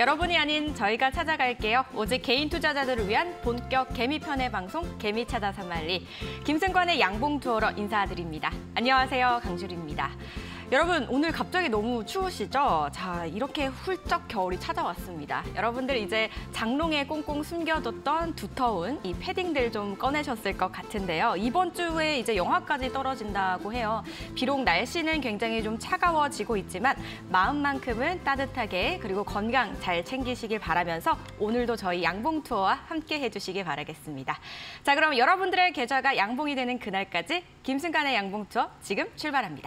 여러분이 아닌 저희가 찾아갈게요. 오직 개인 투자자들을 위한 본격 개미 편의 방송 개미 찾아 산말리. 김승관의 양봉 투어러 인사드립니다. 안녕하세요, 강주리입니다. 여러분, 오늘 갑자기 너무 추우시죠? 자, 이렇게 훌쩍 겨울이 찾아왔습니다. 여러분들 이제 장롱에 꽁꽁 숨겨뒀던 두터운 이 패딩들 좀 꺼내셨을 것 같은데요. 이번 주에 이제 영하까지 떨어진다고 해요. 비록 날씨는 굉장히 좀 차가워지고 있지만 마음만큼은 따뜻하게 그리고 건강 잘 챙기시길 바라면서 오늘도 저희 양봉 투어와 함께 해주시길 바라겠습니다. 자, 그럼 여러분들의 계좌가 양봉이 되는 그날까지 김승관의 양봉 투어 지금 출발합니다.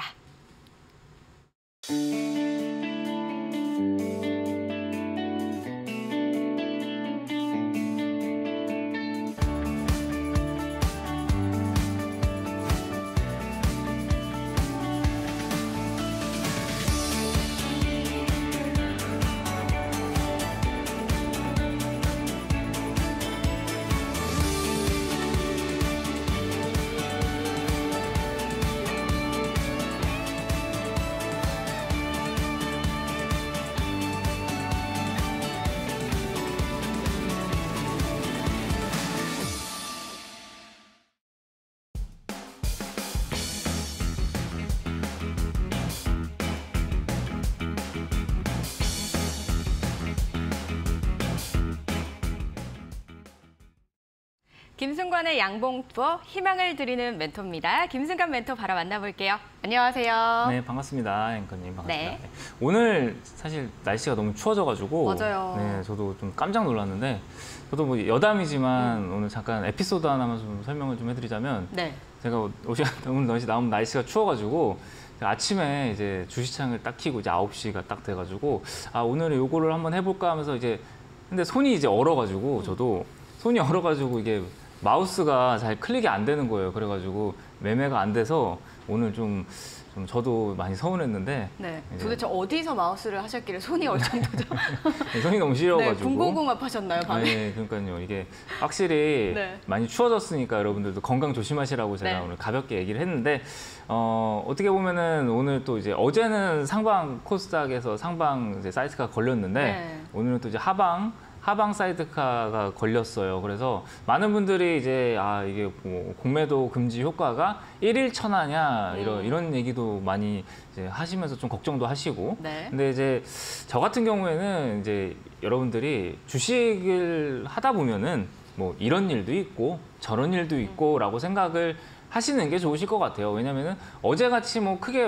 김승관의 양봉 투어 희망을 드리는 멘토입니다. 김승관 멘토 바로 만나볼게요. 안녕하세요. 네, 반갑습니다. 앵커님 반갑습니다. 네. 오늘 사실 날씨가 너무 추워져가지고 맞아요. 네, 저도 좀 깜짝 놀랐는데 저도 뭐 여담이지만 오늘 잠깐 에피소드 하나만 좀 설명을 좀 해드리자면 네. 제가 오늘 너무 날씨가 추워가지고 아침에 이제 주시창을 딱 켜고 이제 9시가 딱 돼가지고 아 오늘은 요거를 한번 해볼까 하면서 이제 근데 손이 이제 얼어가지고 저도 손이 얼어가지고 이게 마우스가 잘 클릭이 안 되는 거예요. 그래가지고 매매가 안 돼서 오늘 좀 저도 많이 서운했는데. 네. 도대체 어디서 마우스를 하셨길래 손이 얼 정도죠? 손이 너무 시려가지고. 네, 군고공합 하셨나요, 밤에? 네, 그러니까요. 이게 확실히 네. 많이 추워졌으니까 여러분들도 건강 조심하시라고 제가 네. 오늘 가볍게 얘기를 했는데 어떻게 보면은 오늘 또 이제 어제는 상방 코스닥에서 상방 이제 사이트가 걸렸는데 네. 오늘은 또 이제 하방 사이드카가 걸렸어요. 그래서 많은 분들이 이제 이게 뭐 공매도 금지 효과가 1일 천하냐 이런 얘기도 많이 이제 하시면서 좀 걱정도 하시고. 네. 근데 이제 저 같은 경우에는 이제 여러분들이 주식을 하다 보면은 뭐 이런 일도 있고 저런 일도 있고라고 생각을 하시는 게 좋으실 것 같아요. 왜냐면은 어제같이 뭐 크게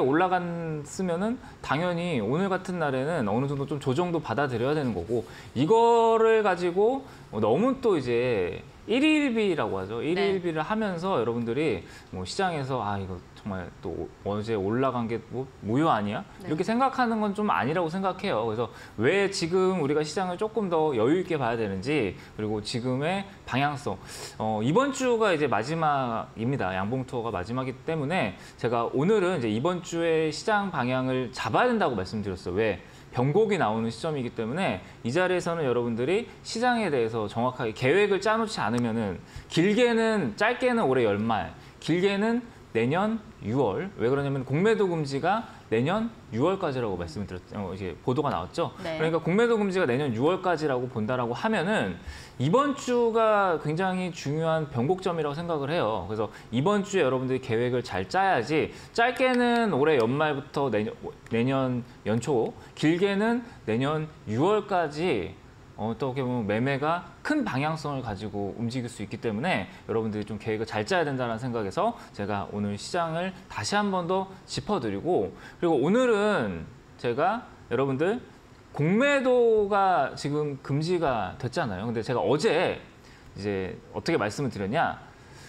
올라갔으면은 당연히 오늘 같은 날에는 어느 정도 좀 조정도 받아들여야 되는 거고 이거를 가지고 너무 또 이제 일일비라고 하죠. 일일비를 하면서 여러분들이 뭐 시장에서 이거 정말 또 어제 올라간 게 뭐 무효 아니야? 이렇게 생각하는 건 좀 아니라고 생각해요. 그래서 왜 지금 우리가 시장을 조금 더 여유 있게 봐야 되는지 그리고 지금의 방향성. 이번 주가 이제 마지막입니다. 양봉 투어가 마지막이기 때문에 제가 오늘은 이제 이번 주에 시장 방향을 잡아야 된다고 말씀드렸어요. 왜? 변곡이 나오는 시점이기 때문에 이 자리에서는 여러분들이 시장에 대해서 정확하게 계획을 짜놓지 않으면은 짧게는 올해 연말, 길게는 내년 6월. 왜 그러냐면 공매도 금지가 내년 6월까지라고 말씀을 드렸죠. 이제 보도가 나왔죠. 네. 그러니까 공매도 금지가 내년 6월까지라고 본다라고 하면은 이번 주가 굉장히 중요한 변곡점이라고 생각을 해요. 그래서 이번 주에 여러분들이 계획을 잘 짜야지 짧게는 올해 연말부터 내년 연초, 길게는 내년 6월까지 어떻게 보면 매매가 큰 방향성을 가지고 움직일 수 있기 때문에 여러분들이 좀 계획을 잘 짜야 된다는 생각에서 제가 오늘 시장을 다시 한 번 더 짚어드리고 그리고 오늘은 제가 여러분들 공매도가 지금 금지가 됐잖아요. 근데 제가 어제 이제 어떻게 말씀을 드렸냐?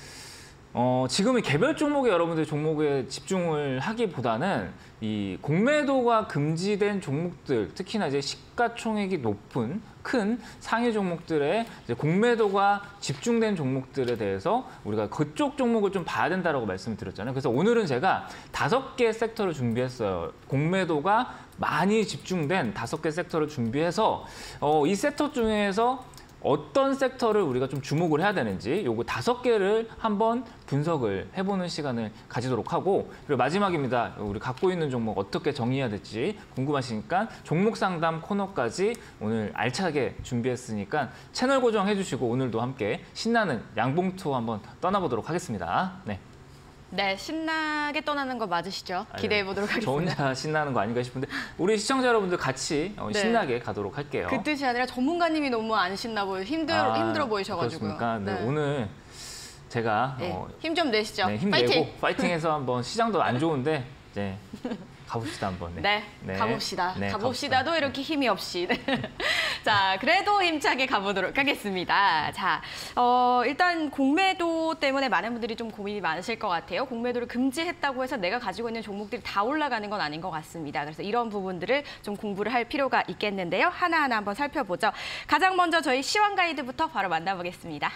지금은 개별 종목에 여러분들 종목에 집중을 하기보다는 이 공매도가 금지된 종목들, 특히나 이제 시가총액이 높은 큰 상위 종목들의 이제 공매도가 집중된 종목들에 대해서 우리가 그쪽 종목을 좀 봐야 된다라고 말씀을 드렸잖아요. 그래서 오늘은 제가 5개 섹터를 준비했어요. 공매도가 많이 집중된 5개 섹터를 준비해서 이 섹터 중에서 어떤 섹터를 우리가 좀 주목을 해야 되는지 요거 5개를 한번 분석을 해보는 시간을 가지도록 하고, 그리고 마지막입니다. 우리 갖고 있는 종목 어떻게 정리해야 될지 궁금하시니까 종목 상담 코너까지 오늘 알차게 준비했으니까 채널 고정해 주시고 오늘도 함께 신나는 양봉 투어 한번 떠나보도록 하겠습니다. 네. 네, 신나게 떠나는 거 맞으시죠? 기대해 보도록 저 하겠습니다. 혼자 신나는 거 아닌가 싶은데 우리 시청자 여러분들 같이 네. 신나게 가도록 할게요. 그 뜻이 아니라 전문가님이 너무 안 신나 보여 힘들어 보이셔가지고요. 그렇습니까? 네, 오늘 제가 네, 힘 좀 내시죠. 네, 힘내고 파이팅! 파이팅해서 한번 시장도 안 좋은데 이제 가봅시다 한번. 네, 가봅시다. 네, 가봅시다도 이렇게 힘이 없이. 자, 그래도 힘차게 가보도록 하겠습니다. 자, 일단 공매도 때문에 많은 분들이 좀 고민이 많으실 것 같아요. 공매도를 금지했다고 해서 내가 가지고 있는 종목들이 다 올라가는 건 아닌 것 같습니다. 그래서 이런 부분들을 좀 공부를 할 필요가 있겠는데요. 하나하나 한번 살펴보죠. 가장 먼저 저희 시황 가이드부터 바로 만나보겠습니다.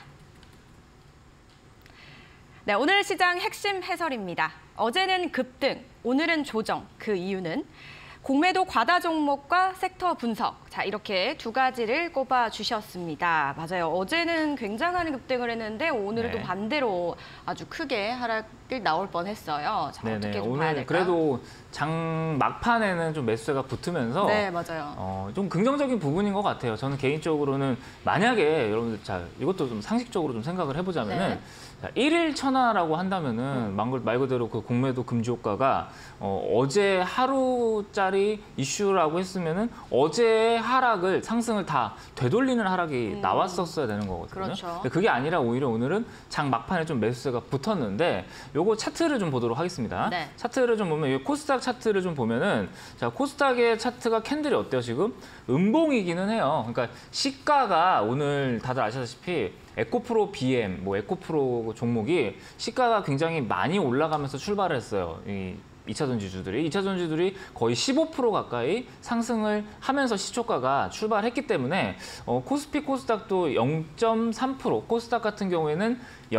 네, 오늘 시장 핵심 해설입니다. 어제는 급등, 오늘은 조정. 그 이유는 공매도 과다 종목과 섹터 분석. 자, 이렇게 2가지를 꼽아주셨습니다. 맞아요. 어제는 굉장한 급등을 했는데 오늘은 또 반대로 아주 크게 하락을 나올 뻔했어요. 자, 어떻게 좀 봐야 오늘 될까요? 그래도 장 막판에는 좀 매수세가 붙으면서 네, 맞아요. 좀 긍정적인 부분인 것 같아요. 저는 개인적으로는 만약에 여러분들 자 이것도 좀 상식적으로 좀 생각을 해보자면은 네. 자, 1일 천하라고 한다면은 말 그대로 그 공매도 금지 효과가 어제 하루짜리 이슈라고 했으면은 어제의 하락을 상승을 다 되돌리는 하락이 나왔었어야 되는 거거든요. 그렇죠. 근데 그게 아니라 오히려 오늘은 장 막판에 좀 매수세가 붙었는데 요거 차트를 좀 보도록 하겠습니다. 네. 차트를 좀 보면 이 코스닥 차트를 좀 보면은 자 코스닥의 차트가 캔들이 어때요 지금? 음봉이기는 해요. 그러니까 시가가 오늘 다들 아시다시피 에코프로 BM, 뭐 에코프로 종목이 시가가 굉장히 많이 올라가면서 출발을 했어요. 이 2차 전지주들이. 2차 전지주들이 거의 15% 가까이 상승을 하면서 시초가가 출발했기 때문에 코스피 코스닥도 0.3%, 코스닥 같은 경우에는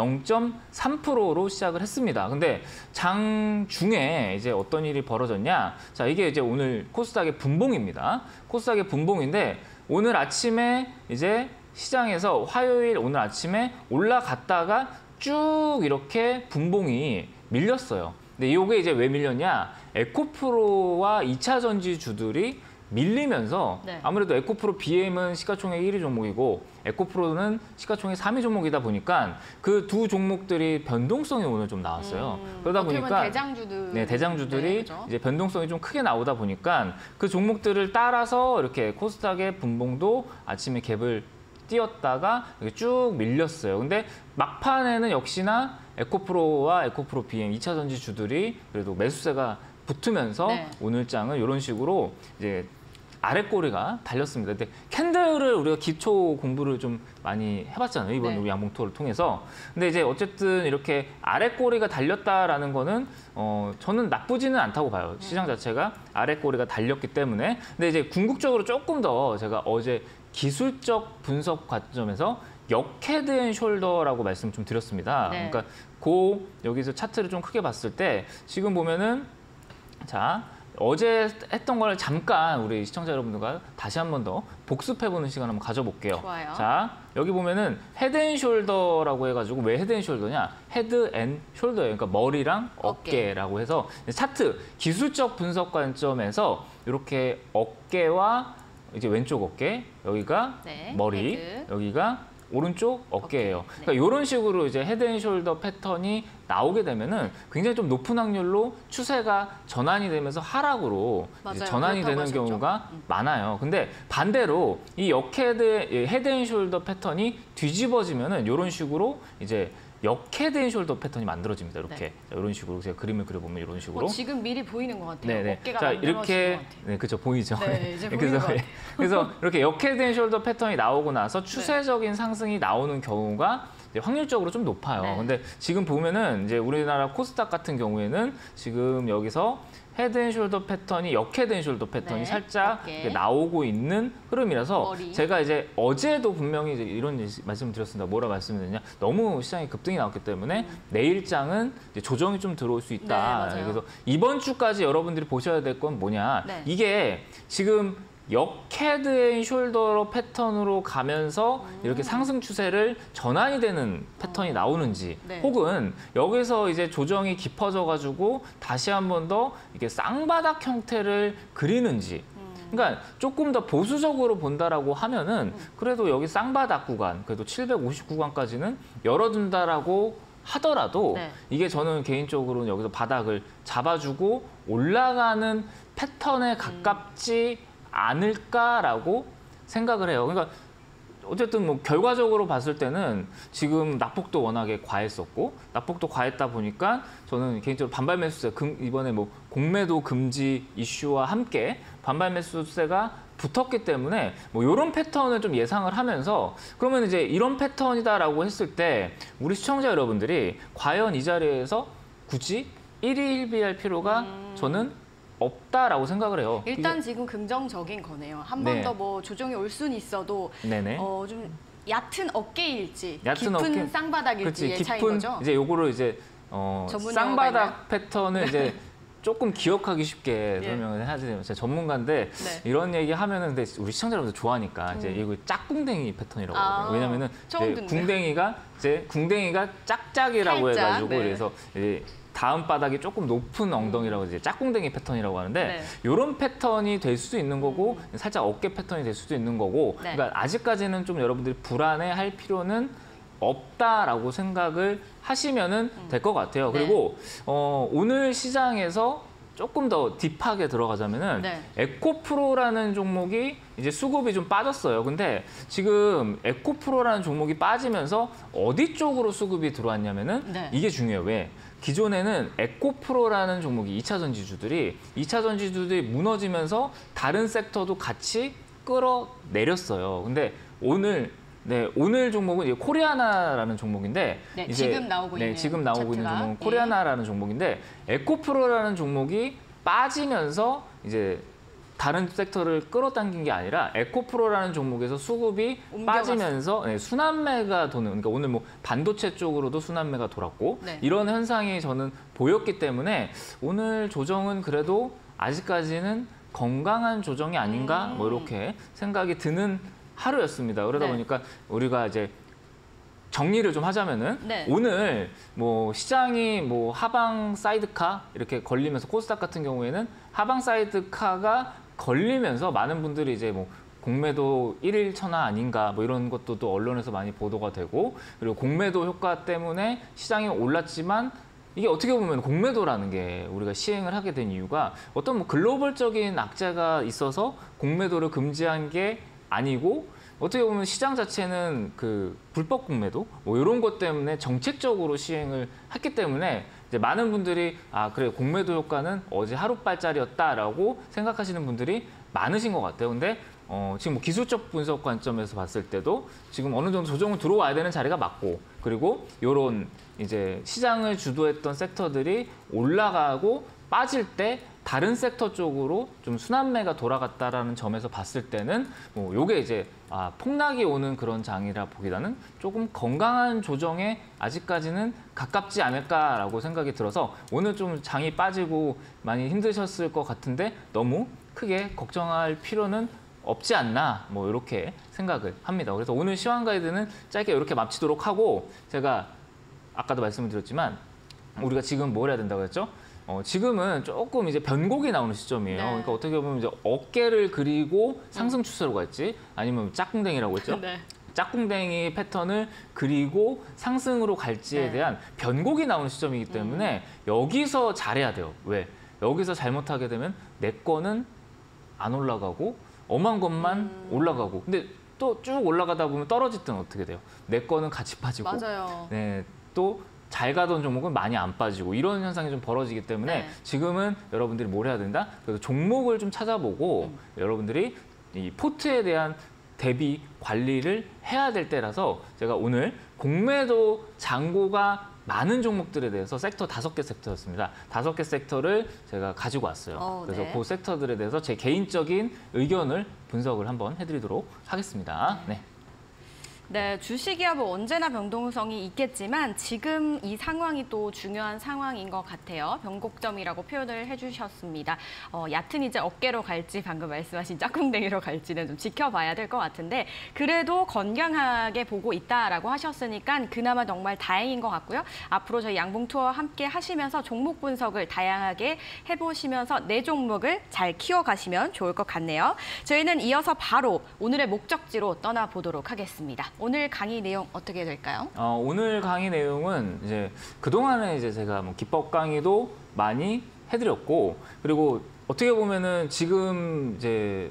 0.3%로 시작을 했습니다. 근데 장 중에 이제 어떤 일이 벌어졌냐? 자, 이게 이제 오늘 코스닥의 분봉입니다. 코스닥의 분봉인데 오늘 아침에 이제 시장에서 화요일 오늘 아침에 올라갔다가 쭉 이렇게 분봉이 밀렸어요. 근데 이게 이제 왜 밀렸냐? 에코프로와 2차 전지주들이 밀리면서 네. 아무래도 에코프로 BM은 시가총액 1위 종목이고 에코프로는 시가총액 3위 종목이다 보니까 그 두 종목들이 변동성이 오늘 좀 나왔어요. 그러다 보니까 대장주들이 그죠? 이제 변동성이 좀 크게 나오다 보니까 그 종목들을 따라서 이렇게 코스닥의 분봉도 아침에 갭을 띄었다가 이렇게 쭉 밀렸어요. 근데 막판에는 역시나 에코프로와 에코프로 BM 2차 전지주들이 그래도 매수세가 붙으면서 오늘 장은 이런 식으로 이제 아랫꼬리가 달렸습니다. 근데 캔들을 우리가 기초 공부를 좀 많이 해봤잖아요. 이번 우리 양봉 투어를 통해서. 근데 이제 어쨌든 이렇게 아랫꼬리가 달렸다라는 거는 저는 나쁘지는 않다고 봐요. 시장 자체가 아랫꼬리가 달렸기 때문에. 근데 이제 궁극적으로 조금 더 제가 어제 기술적 분석 관점에서 역헤드앤숄더라고 말씀 좀 드렸습니다. 네. 그러니까 여기서 차트를 좀 크게 봤을 때 지금 보면은 자 어제 했던 걸 잠깐 우리 시청자 여러분들과 다시 한 번 더 복습해보는 시간 한번 가져볼게요. 좋아요. 자 여기 보면은 헤드앤숄더라고 해가지고 왜 헤드앤숄더냐? 헤드앤숄더예요. 그러니까 머리랑 어깨라고 해서 차트 기술적 분석 관점에서 이렇게 어깨와 이제 왼쪽 어깨, 여기가 머리, 헤드. 여기가 오른쪽 어깨예요. 그러니까 이런 식으로 이제 헤드앤숄더 패턴이 나오게 되면은 굉장히 좀 높은 확률로 추세가 전환이 되면서 하락으로 이제 전환이 되는 하셨죠. 경우가 많아요. 근데 반대로 이 헤드앤숄더 패턴이 뒤집어지면은 이런 식으로 이제 역헤드앤숄더 패턴이 만들어집니다. 이렇게 자, 이런 식으로 제가 그림을 그려보면 이런 식으로. 지금 미리 보이는 것 같아요. 네네. 어깨가 자 만들어지는 이렇게 것 같아요. 네 그렇죠 보이죠. 네, 이제 보이는 것 같아요. 그래서 이렇게 역헤드앤숄더 패턴이 나오고 나서 추세적인 상승이 나오는 경우가 이제 확률적으로 좀 높아요. 근데 지금 보면은 이제 우리나라 코스닥 같은 경우에는 지금 여기서 헤드앤숄더 패턴이 역헤드앤숄더 패턴이 살짝 이렇게 나오고 있는 흐름이라서 제가 이제 어제도 분명히 이제 이런 말씀을 드렸습니다. 뭐라 말씀드렸냐? 너무 시장이 급등이 나왔기 때문에 내일장은 이제 조정이 좀 들어올 수 있다. 그래서 이번 주까지 여러분들이 보셔야 될 건 뭐냐? 이게 지금 역 헤드 앤 숄더로 패턴으로 가면서 이렇게 상승 추세를 전환이 되는 패턴이 나오는지 네. 혹은 여기서 이제 조정이 깊어져 가지고 다시 한 번 더 이렇게 쌍바닥 형태를 그리는지 그러니까 조금 더 보수적으로 본다라고 하면은 그래도 여기 쌍바닥 구간, 그래도 750 구간까지는 열어둔다라고 하더라도 네. 이게 저는 개인적으로는 여기서 바닥을 잡아주고 올라가는 패턴에 가깝지 않을까라고 생각을 해요. 그러니까 어쨌든 뭐 결과적으로 봤을 때는 지금 낙폭도 워낙에 과했었고 낙폭도 과했다 보니까 저는 개인적으로 반발 매수세 이번에 뭐 공매도 금지 이슈와 함께 반발 매수세가 붙었기 때문에 뭐 이런 패턴을 좀 예상을 하면서 그러면 이제 이런 패턴이다라고 했을 때 우리 시청자 여러분들이 과연 이 자리에서 굳이 1위 1비할 필요가 저는 없다라고 생각을 해요. 일단 지금 긍정적인 거네요. 한 번 네. 더 뭐 조정이 올 수는 있어도 네네. 좀 얕은 어깨일지 얕은 깊은 어깨? 쌍바닥일지의 그렇지, 차이인 깊은 거죠. 이제 요거를 이제 전문 용어가 있나요? 쌍바닥 패턴을 이제 조금 기억하기 쉽게 예. 설명을 해야 되면 제가 전문가인데 네. 이런 얘기 하면은 근데 우리 시청자분들 좋아하니까 이제 이거 짝꿍댕이 패턴이라고 하거든요. 왜냐면은 처음 이제 듣네요. 궁댕이가 짝짝이라고 살짝, 해가지고 네. 그래서 이제 다음 바닥이 조금 높은 엉덩이라고 이제 짝꿍댕이 패턴이라고 하는데 네. 이런 패턴이 될 수도 있는 거고 살짝 어깨 패턴이 될 수도 있는 거고 네. 그러니까 아직까지는 좀 여러분들이 불안해할 필요는 없다라고 생각을 하시면은 될 것 같아요. 네. 그리고 오늘 시장에서 조금 더 딥하게 들어가자면은 네. 에코프로라는 종목이 이제 수급이 좀 빠졌어요. 근데 지금 에코프로라는 종목이 빠지면서 어디 쪽으로 수급이 들어왔냐면은 네. 이게 중요해요. 왜? 기존에는 에코프로라는 종목이 2차 전지주들이 무너지면서 다른 섹터도 같이 끌어내렸어요. 근데 오늘 종목은 이제 코리아나라는 종목인데 네, 이제 지금 나오고 있는 지금 나오고 있는 차트가. 종목은 예. 코리아나라는 종목인데 에코프로라는 종목이 빠지면서 이제 다른 섹터를 끌어당긴 게 아니라 에코프로라는 종목에서 수급이 옮겨갔어요. 빠지면서 순환매가 도는 그러니까 오늘 뭐 반도체 쪽으로도 순환매가 돌았고 네. 이런 현상이 저는 보였기 때문에 오늘 조정은 그래도 아직까지는 건강한 조정이 아닌가 뭐 이렇게 생각이 드는 하루였습니다. 그러다 네. 보니까 우리가 이제 정리를 좀 하자면은 네. 오늘 뭐 시장이 뭐 하방 사이드카 이렇게 걸리면서 코스닥 같은 경우에는 하방 사이드카가 걸리면서 많은 분들이 이제 뭐 공매도 1일 천하 아닌가 뭐 이런 것도 또 언론에서 많이 보도가 되고 그리고 공매도 효과 때문에 시장이 올랐지만 이게 어떻게 보면 공매도라는 게 우리가 시행을 하게 된 이유가 어떤 뭐 글로벌적인 악재가 있어서 공매도를 금지한 게 아니고 어떻게 보면 시장 자체는 그 불법 공매도 뭐 이런 것 때문에 정책적으로 시행을 했기 때문에 이제 많은 분들이 아 그래 공매도 효과는 어제 하루빨짜리였다라고 생각하시는 분들이 많으신 것 같아요. 근데 지금 뭐 기술적 분석 관점에서 봤을 때도 지금 어느 정도 조정은 들어와야 되는 자리가 맞고 그리고 이런 이제 시장을 주도했던 섹터들이 올라가고 빠질 때 다른 섹터 쪽으로 좀 순환매가 돌아갔다라는 점에서 봤을 때는 뭐 요게 이제 폭락이 오는 그런 장이라 보기보다는 조금 건강한 조정에 아직까지는 가깝지 않을까라고 생각이 들어서 오늘 좀 장이 빠지고 많이 힘드셨을 것 같은데 너무 크게 걱정할 필요는 없지 않나 뭐 이렇게 생각을 합니다. 그래서 오늘 시황 가이드는 짧게 이렇게 마치도록 하고 제가 아까도 말씀을 드렸지만 우리가 지금 뭘 해야 된다고 했죠? 지금은 조금 이제 변곡이 나오는 시점이에요. 네. 그러니까 어떻게 보면 이제 어깨를 그리고 상승 추세로 갈지 아니면 짝꿍댕이라고 했죠? 네. 짝꿍댕이 패턴을 그리고 상승으로 갈지에 네. 대한 변곡이 나오는 시점이기 때문에 여기서 잘해야 돼요. 왜? 여기서 잘못하게 되면 내 거는 안 올라가고 엄한 것만 올라가고 근데 또 쭉 올라가다 보면 떨어질 때는 어떻게 돼요? 내 거는 같이 빠지고 맞아요. 네, 또 잘 가던 종목은 많이 안 빠지고 이런 현상이 좀 벌어지기 때문에 네. 지금은 여러분들이 뭘 해야 된다? 그래서 종목을 좀 찾아보고 여러분들이 이 포트에 대한 대비 관리를 해야 될 때라서 제가 오늘 공매도 잔고가 많은 종목들에 대해서 섹터 5개 섹터였습니다. 5개 섹터를 제가 가지고 왔어요. 그래서 네. 그 섹터들에 대해서 제 개인적인 의견을 분석을 한번 해드리도록 하겠습니다. 네. 네, 주식이야 뭐 언제나 변동성이 있겠지만 지금 이 상황이 또 중요한 상황인 것 같아요. 변곡점이라고 표현을 해주셨습니다. 얕은 이제 어깨로 갈지 방금 말씀하신 짝꿍댕이로 갈지는 좀 지켜봐야 될 것 같은데 그래도 건강하게 보고 있다라고 하셨으니까 그나마 정말 다행인 것 같고요. 앞으로 저희 양봉 투어 함께 하시면서 종목 분석을 다양하게 해보시면서 내 종목을 잘 키워가시면 좋을 것 같네요. 저희는 이어서 바로 오늘의 목적지로 떠나보도록 하겠습니다. 오늘 강의 내용 어떻게 될까요? 오늘 강의 내용은 이제 그동안에 이제 제가 뭐 기법 강의도 많이 해드렸고 그리고 어떻게 보면은 지금 이제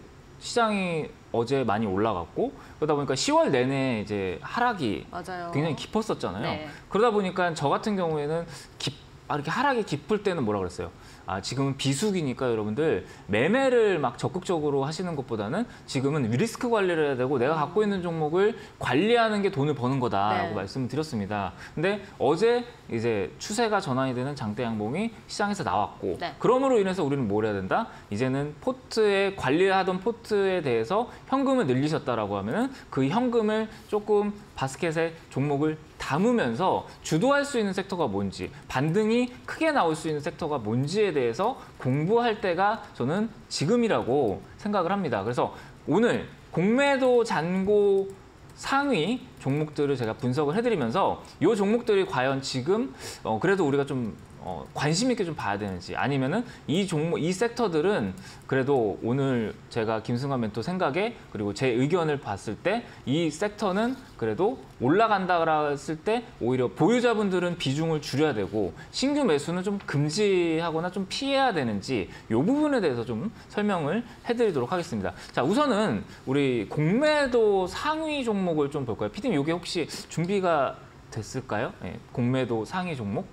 시장이 어제 많이 올라갔고 그러다 보니까 10월 내내 이제 하락이 맞아요. 굉장히 깊었었잖아요. 네. 그러다 보니까 저 같은 경우에는 이렇게 하락이 깊을 때는 뭐라 그랬어요? 지금은 비수기니까 여러분들 매매를 막 적극적으로 하시는 것보다는 지금은 리스크 관리를 해야 되고 내가 갖고 있는 종목을 관리하는 게 돈을 버는 거다라고 네. 말씀을 드렸습니다. 근데 어제 이제 추세가 전환이 되는 장대 양봉이 시장에서 나왔고 네. 그러므로 인해서 우리는 뭘 해야 된다? 이제는 포트에 관리하던 포트에 대해서 현금을 늘리셨다라고 하면은 그 현금을 조금 바스켓에 종목을 담으면서 주도할 수 있는 섹터가 뭔지, 반등이 크게 나올 수 있는 섹터가 뭔지에 대해서 공부할 때가 저는 지금이라고 생각을 합니다. 그래서 오늘 공매도 잔고 상위 종목들을 제가 분석을 해드리면서 이 종목들이 과연 지금 그래도 우리가 좀 관심 있게 좀 봐야 되는지 아니면은 이 섹터들은 그래도 오늘 제가 김승환 멘토 생각에 그리고 제 의견을 봤을 때 이 섹터는 그래도 올라간다고 했을 때 오히려 보유자분들은 비중을 줄여야 되고 신규 매수는 좀 금지하거나 좀 피해야 되는지 이 부분에 대해서 좀 설명을 해드리도록 하겠습니다. 자, 우선은 우리 공매도 상위 종목을 좀 볼까요? 피디님, 이게 혹시 준비가 됐을까요? 네, 공매도 상위 종목?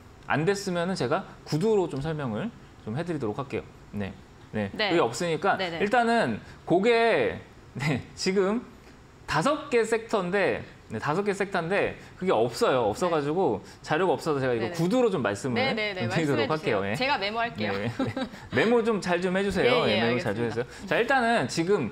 안 됐으면은 제가 구두로 좀 설명을 좀 해드리도록 할게요. 네, 그게 없으니까 네네. 일단은 그게 지금 5개 섹터인데 5개 섹터인데 그게 없어요. 없어가지고 자료가 없어서 제가 이거 네네. 구두로 좀 말씀을 좀 드리도록 할게요. 예. 제가 메모할게요. 네. 메모 좀 잘 좀 해주세요. 예, 메모 잘 좀 해주세요. 자, 일단은 지금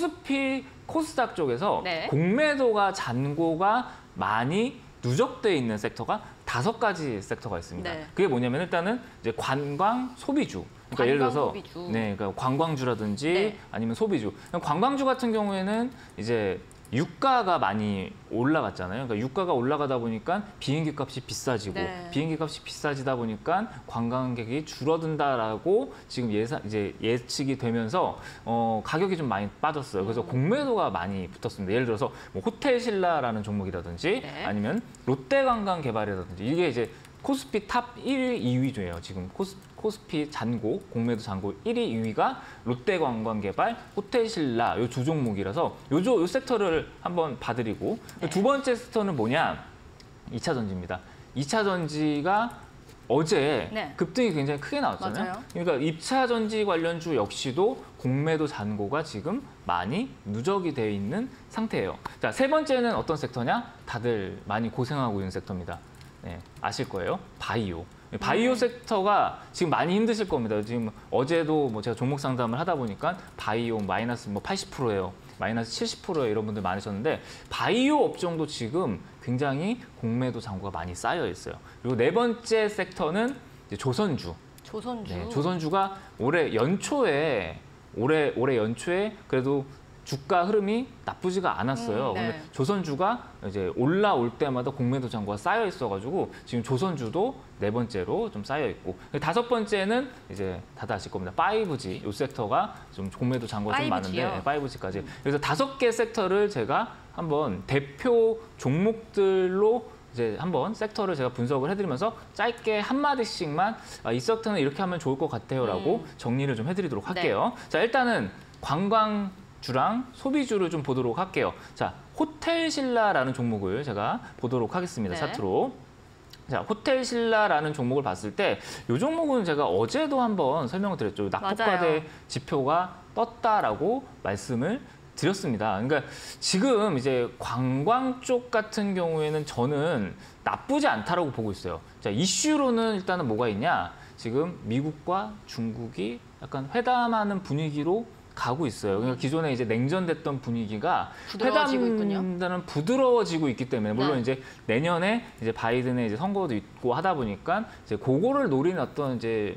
코스닥 쪽에서 네. 공매도가 잔고가 많이 누적돼 있는 섹터가 5가지 섹터가 있습니다. 네. 그게 뭐냐면 일단은 이제 관광 소비주. 그러니까 예를 들어서 소비주. 그러니까 관광주라든지 네. 아니면 소비주. 관광주 같은 경우에는 이제 유가가 많이 올라갔잖아요. 그러니까 유가가 올라가다 보니까 비행기 값이 비싸지고 네. 비행기 값이 비싸지다 보니까 관광객이 줄어든다라고 지금 예측이 되면서 가격이 좀 많이 빠졌어요. 그래서 공매도가 많이 붙었습니다. 예를 들어서 뭐 호텔신라라는 종목이라든지 네. 아니면 롯데관광개발이라든지 이게 이제 코스피 탑 1위, 2위조예요. 지금 코스피 잔고, 공매도 잔고 1위, 2위가 롯데관광개발, 호텔신라 이 두 종목이라서 요 섹터를 한번 봐드리고 네. 두 번째 섹터는 뭐냐? 2차 전지입니다. 2차 전지가 어제 네. 급등이 굉장히 크게 나왔잖아요. 맞아요. 그러니까 2차 전지 관련주 역시도 공매도 잔고가 지금 많이 누적이 돼 있는 상태예요. 자, 세 번째는 어떤 섹터냐? 다들 많이 고생하고 있는 섹터입니다. 네, 아실 거예요. 바이오. 바이오 섹터가 지금 많이 힘드실 겁니다. 지금 어제도 뭐 제가 종목 상담을 하다 보니까 바이오 마이너스 뭐 80%예요. 마이너스 70%예요. 이런 분들 많으셨는데 바이오 업종도 지금 굉장히 공매도 잔고가 많이 쌓여 있어요. 그리고 네 번째 섹터는 이제 조선주. 조선주. 네, 조선주가 올해 연초에 그래도 주가 흐름이 나쁘지가 않았어요. 네. 근데 조선주가 이제 올라올 때마다 공매도 잔고가 쌓여 있어가지고 지금 조선주도 네 번째로 좀 쌓여 있고 다섯 번째는 이제 다들 아실 겁니다. 5G 이 섹터가 좀 공매도 잔고가 좀 5G 요? 많은데 5G까지 그래서 5개 섹터를 제가 한번 대표 종목들로 이제 한번 섹터를 제가 분석을 해드리면서 짧게 한 마디씩만 이 섹터는 이렇게 하면 좋을 것 같아요라고 정리를 좀 해드리도록 할게요. 자, 일단은 관광주랑 소비주를 좀 보도록 할게요. 자, 호텔신라라는 종목을 제가 보도록 하겠습니다. 네. 차트로. 자, 호텔신라라는 종목을 봤을 때 이 종목은 제가 어제도 한번 설명을 드렸죠. 낙폭과대 지표가 떴다라고 말씀을 드렸습니다. 그러니까 지금 이제 관광 쪽 같은 경우에는 저는 나쁘지 않다라고 보고 있어요. 자, 이슈로는 일단은 뭐가 있냐? 지금 미국과 중국이 약간 회담하는 분위기로 가고 있어요. 그러니까 기존에 이제 냉전됐던 분위기가 부드러워지고 있군요. 회담은 부드러워지고 있기 때문에 물론 네. 이제 내년에 이제 바이든의 이제 선거도 있고 하다 보니까 이제 그거를 노리는 어떤 이제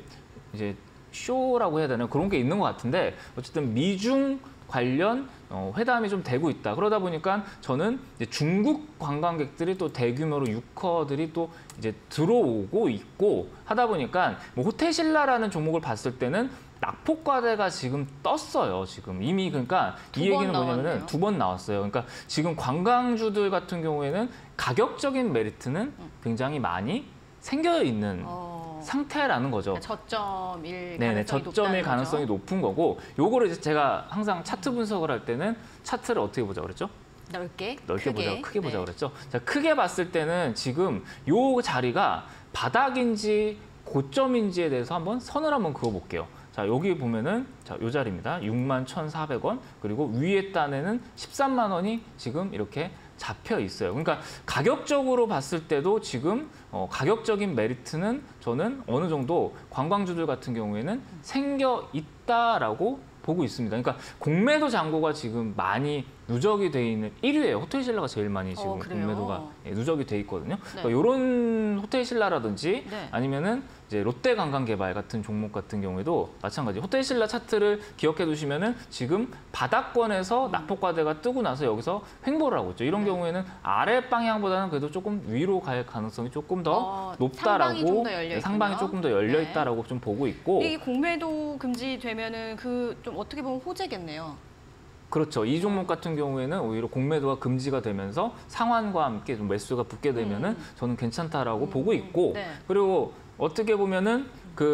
쇼라고 해야 되나 그런 게 있는 것 같은데 어쨌든 미중 관련 회담이 좀 되고 있다. 그러다 보니까 저는 이제 중국 관광객들이 또 대규모로 유커들이 또 이제 들어오고 있고 하다 보니까 뭐 호텔신라라는 종목을 봤을 때는 낙폭과대가 지금 떴어요. 지금 이미 그러니까 이 얘기는 뭐냐면은 2번 나왔어요. 그러니까 지금 관광주들 같은 경우에는 가격적인 메리트는 굉장히 많이 생겨 있는 상태라는 거죠. 저점일 네네, 가능성이 저점일 높다는 가능성이 거죠. 높은 거고 요거를 이제 제가 항상 차트 분석을 할 때는 차트를 어떻게 보자고 그랬죠? 넓게 보자고, 크게 보자고 네. 그랬죠. 자, 크게 봤을 때는 지금 요 자리가 바닥인지 고점인지에 대해서 한번 선을 한번 그어볼게요. 자, 여기 보면은 자, 요 자리입니다. 61,400원. 그리고 위에 단에는 13만 원이 지금 이렇게 잡혀 있어요. 그러니까 가격적으로 봤을 때도 지금 가격적인 메리트는 저는 어느 정도 관광주들 같은 경우에는 생겨 있다라고 보고 있습니다. 그러니까 공매도 잔고가 지금 많이 누적이 돼 있는 1위예요. 호텔신라가 제일 많이 지금 그래요? 공매도가 누적이 돼 있거든요. 네. 그러니까 이런 호텔신라라든지 네. 아니면은 이제 롯데관광개발 같은 종목 같은 경우에도 마찬가지. 호텔신라 차트를 기억해 두시면은 지금 바닥권에서 낙폭과대가 뜨고 나서 여기서 횡보를 하고 있죠. 이런 경우에는 아래 방향보다는 그래도 조금 위로 갈 가능성이 조금 더 높다라고 상방이 좀 더 열려 있군요. 상방이 조금 더 열려 네. 있다라고 좀 보고 있고. 이게 공매도 금지되면은 그 좀 어떻게 보면 호재겠네요. 그렇죠. 이 종목 같은 경우에는 오히려 공매도가 금지가 되면서 상환과 함께 좀 매수가 붙게 되면은 저는 괜찮다라고 보고 있고 네. 그리고 어떻게 보면은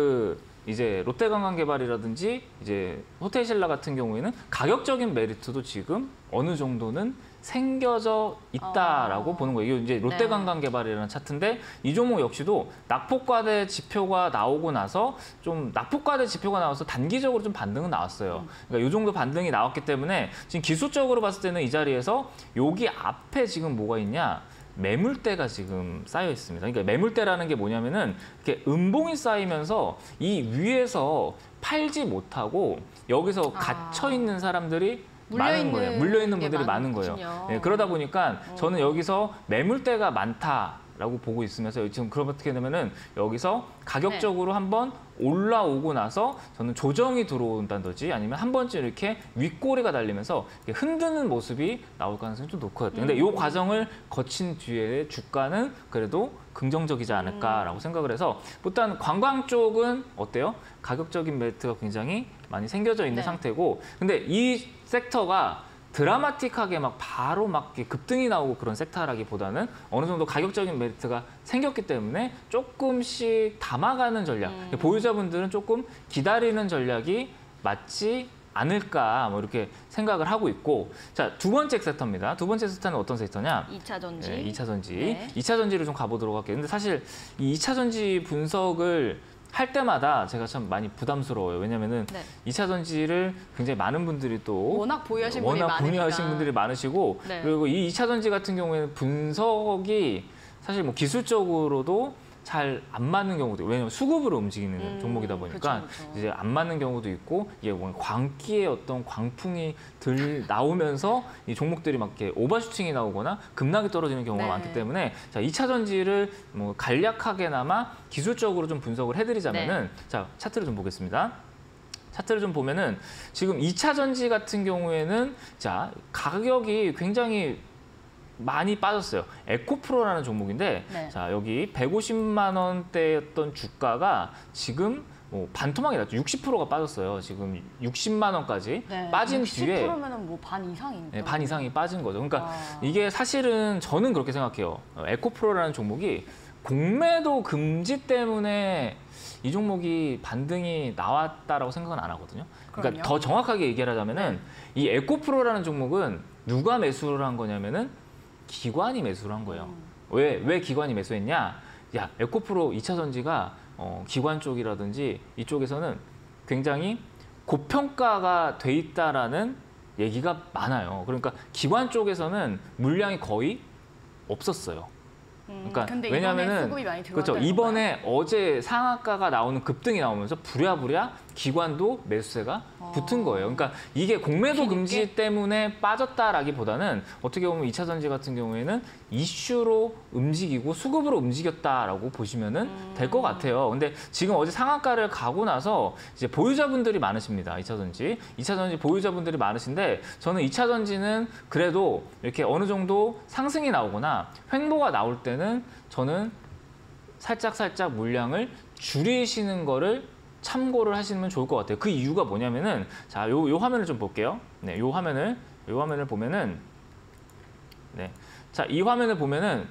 이제 롯데관광개발이라든지 이제 호텔신라 같은 경우에는 가격적인 메리트도 지금 어느 정도는 생겨져 있다라고 보는 거예요. 이게 이제 롯데관광개발이라는 차트인데 이 종목 역시도 낙폭과대 지표가 나오고 나서 좀 낙폭과대 지표가 나와서 단기적으로 좀 반등은 나왔어요. 그러니까 이 정도 반등이 나왔기 때문에 지금 기술적으로 봤을 때는 이 자리에서 여기 앞에 지금 뭐가 있냐? 매물대가 지금 쌓여 있습니다. 그러니까 매물대라는 게 뭐냐면은 이렇게 음봉이 쌓이면서 이 위에서 팔지 못하고 여기서 갇혀 있는 사람들이 많은 거예요. 물려 있는 분들이 많은 거예요. 네, 그러다 보니까 저는 여기서 매물대가 많다라고 보고 있으면서 지금 그럼 어떻게 되면은 여기서 가격적으로 한번 올라오고 나서 저는 조정이 들어온다든지 아니면 한 번쯤 이렇게 윗꼬리가 달리면서 이렇게 흔드는 모습이 나올 가능성이 좀 높거든요. 근데 이 과정을 거친 뒤에 주가는 그래도 긍정적이지 않을까라고 생각을 해서 일단 관광 쪽은 어때요? 가격적인 메리트가 굉장히 많이 생겨져 있는 상태고 근데 이 섹터가 드라마틱하게 막 바로 막 급등이 나오고 그런 섹터라기보다는 어느 정도 가격적인 메리트가 생겼기 때문에 조금씩 담아가는 전략. 보유자분들은 조금 기다리는 전략이 맞지 않을까 뭐 이렇게 생각을 하고 있고 자, 두 번째 섹터입니다. 두 번째 섹터는 어떤 섹터냐? 2차 전지. 네, 2차 전지. 네. 2차 전지를 좀 가보도록 할게요. 근데 사실 이 2차 전지 분석을 할 때마다 제가 참 많이 부담스러워요. 왜냐면은 2차 전지를 굉장히 많은 분들이 또 워낙 보유하신 분이 많으니까. 보유하신 분들이 많으시고 그리고 이 2차 전지 같은 경우에는 분석이 사실 뭐 기술적으로도 잘 안 맞는 경우도 왜냐면 수급으로 움직이는 종목이다 보니까 그쵸. 이제 안 맞는 경우도 있고 이게 뭐 광기의 어떤 광풍이 나오면서 이 종목들이 막 이렇게 오버슈팅이 나오거나 급락이 떨어지는 경우가 많기 때문에 자, 2차 전지를 뭐 간략하게나마 기술적으로 좀 분석을 해드리자면은 자, 차트를 좀 보겠습니다. 차트를 좀 보면은 지금 2차 전지 같은 경우에는 자, 가격이 굉장히 많이 빠졌어요. 에코프로라는 종목인데 자, 여기 150만 원대였던 주가가 지금 뭐 반토막이 났죠. 60%가 빠졌어요. 지금 60만 원까지 빠진 뒤에 60%면은 뭐 반 이상이니까. 네, 반 이상이 빠진 거죠. 그러니까 이게 사실은 저는 그렇게 생각해요. 에코프로라는 종목이 공매도 금지 때문에 이 종목이 반등이 나왔다라고 생각은 안 하거든요. 그러니까 더 정확하게 얘기를 하자면은 이 에코프로라는 종목은 누가 매수를 한 거냐면은 기관이 매수를 한 거예요. 왜 기관이 매수했냐? 야, 에코프로 2차 전지가 기관 쪽이라든지 이쪽에서는 굉장히 고평가가 돼 있다라는 얘기가 많아요. 그러니까 기관 쪽에서는 물량이 거의 없었어요. 그러니까 근데 왜냐면은 수급이 많이 그렇죠. 들어왔다는 이번에 어제 상한가가 나오는 급등이 나오면서 부랴부랴 기관도 매수세가 붙은 거예요. 그러니까 이게 공매도 금지 때문에 빠졌다라기보다는 어떻게 보면 2차 전지 같은 경우에는 이슈로 움직이고 수급으로 움직였다라고 보시면은 될 것 같아요. 근데 지금 어제 상한가를 가고 나서 이제 보유자분들이 많으십니다. 2차 전지. 2차 전지 보유자분들이 많으신데 저는 2차 전지는 그래도 이렇게 어느 정도 상승이 나오거나 횡보가 나올 때는 저는 살짝 물량을 줄이시는 거를 참고를 하시면 좋을 것 같아요. 그 이유가 뭐냐면은 자, 요 화면을 좀 볼게요. 네, 요 화면을 보면은 네. 자, 이 화면을 보면은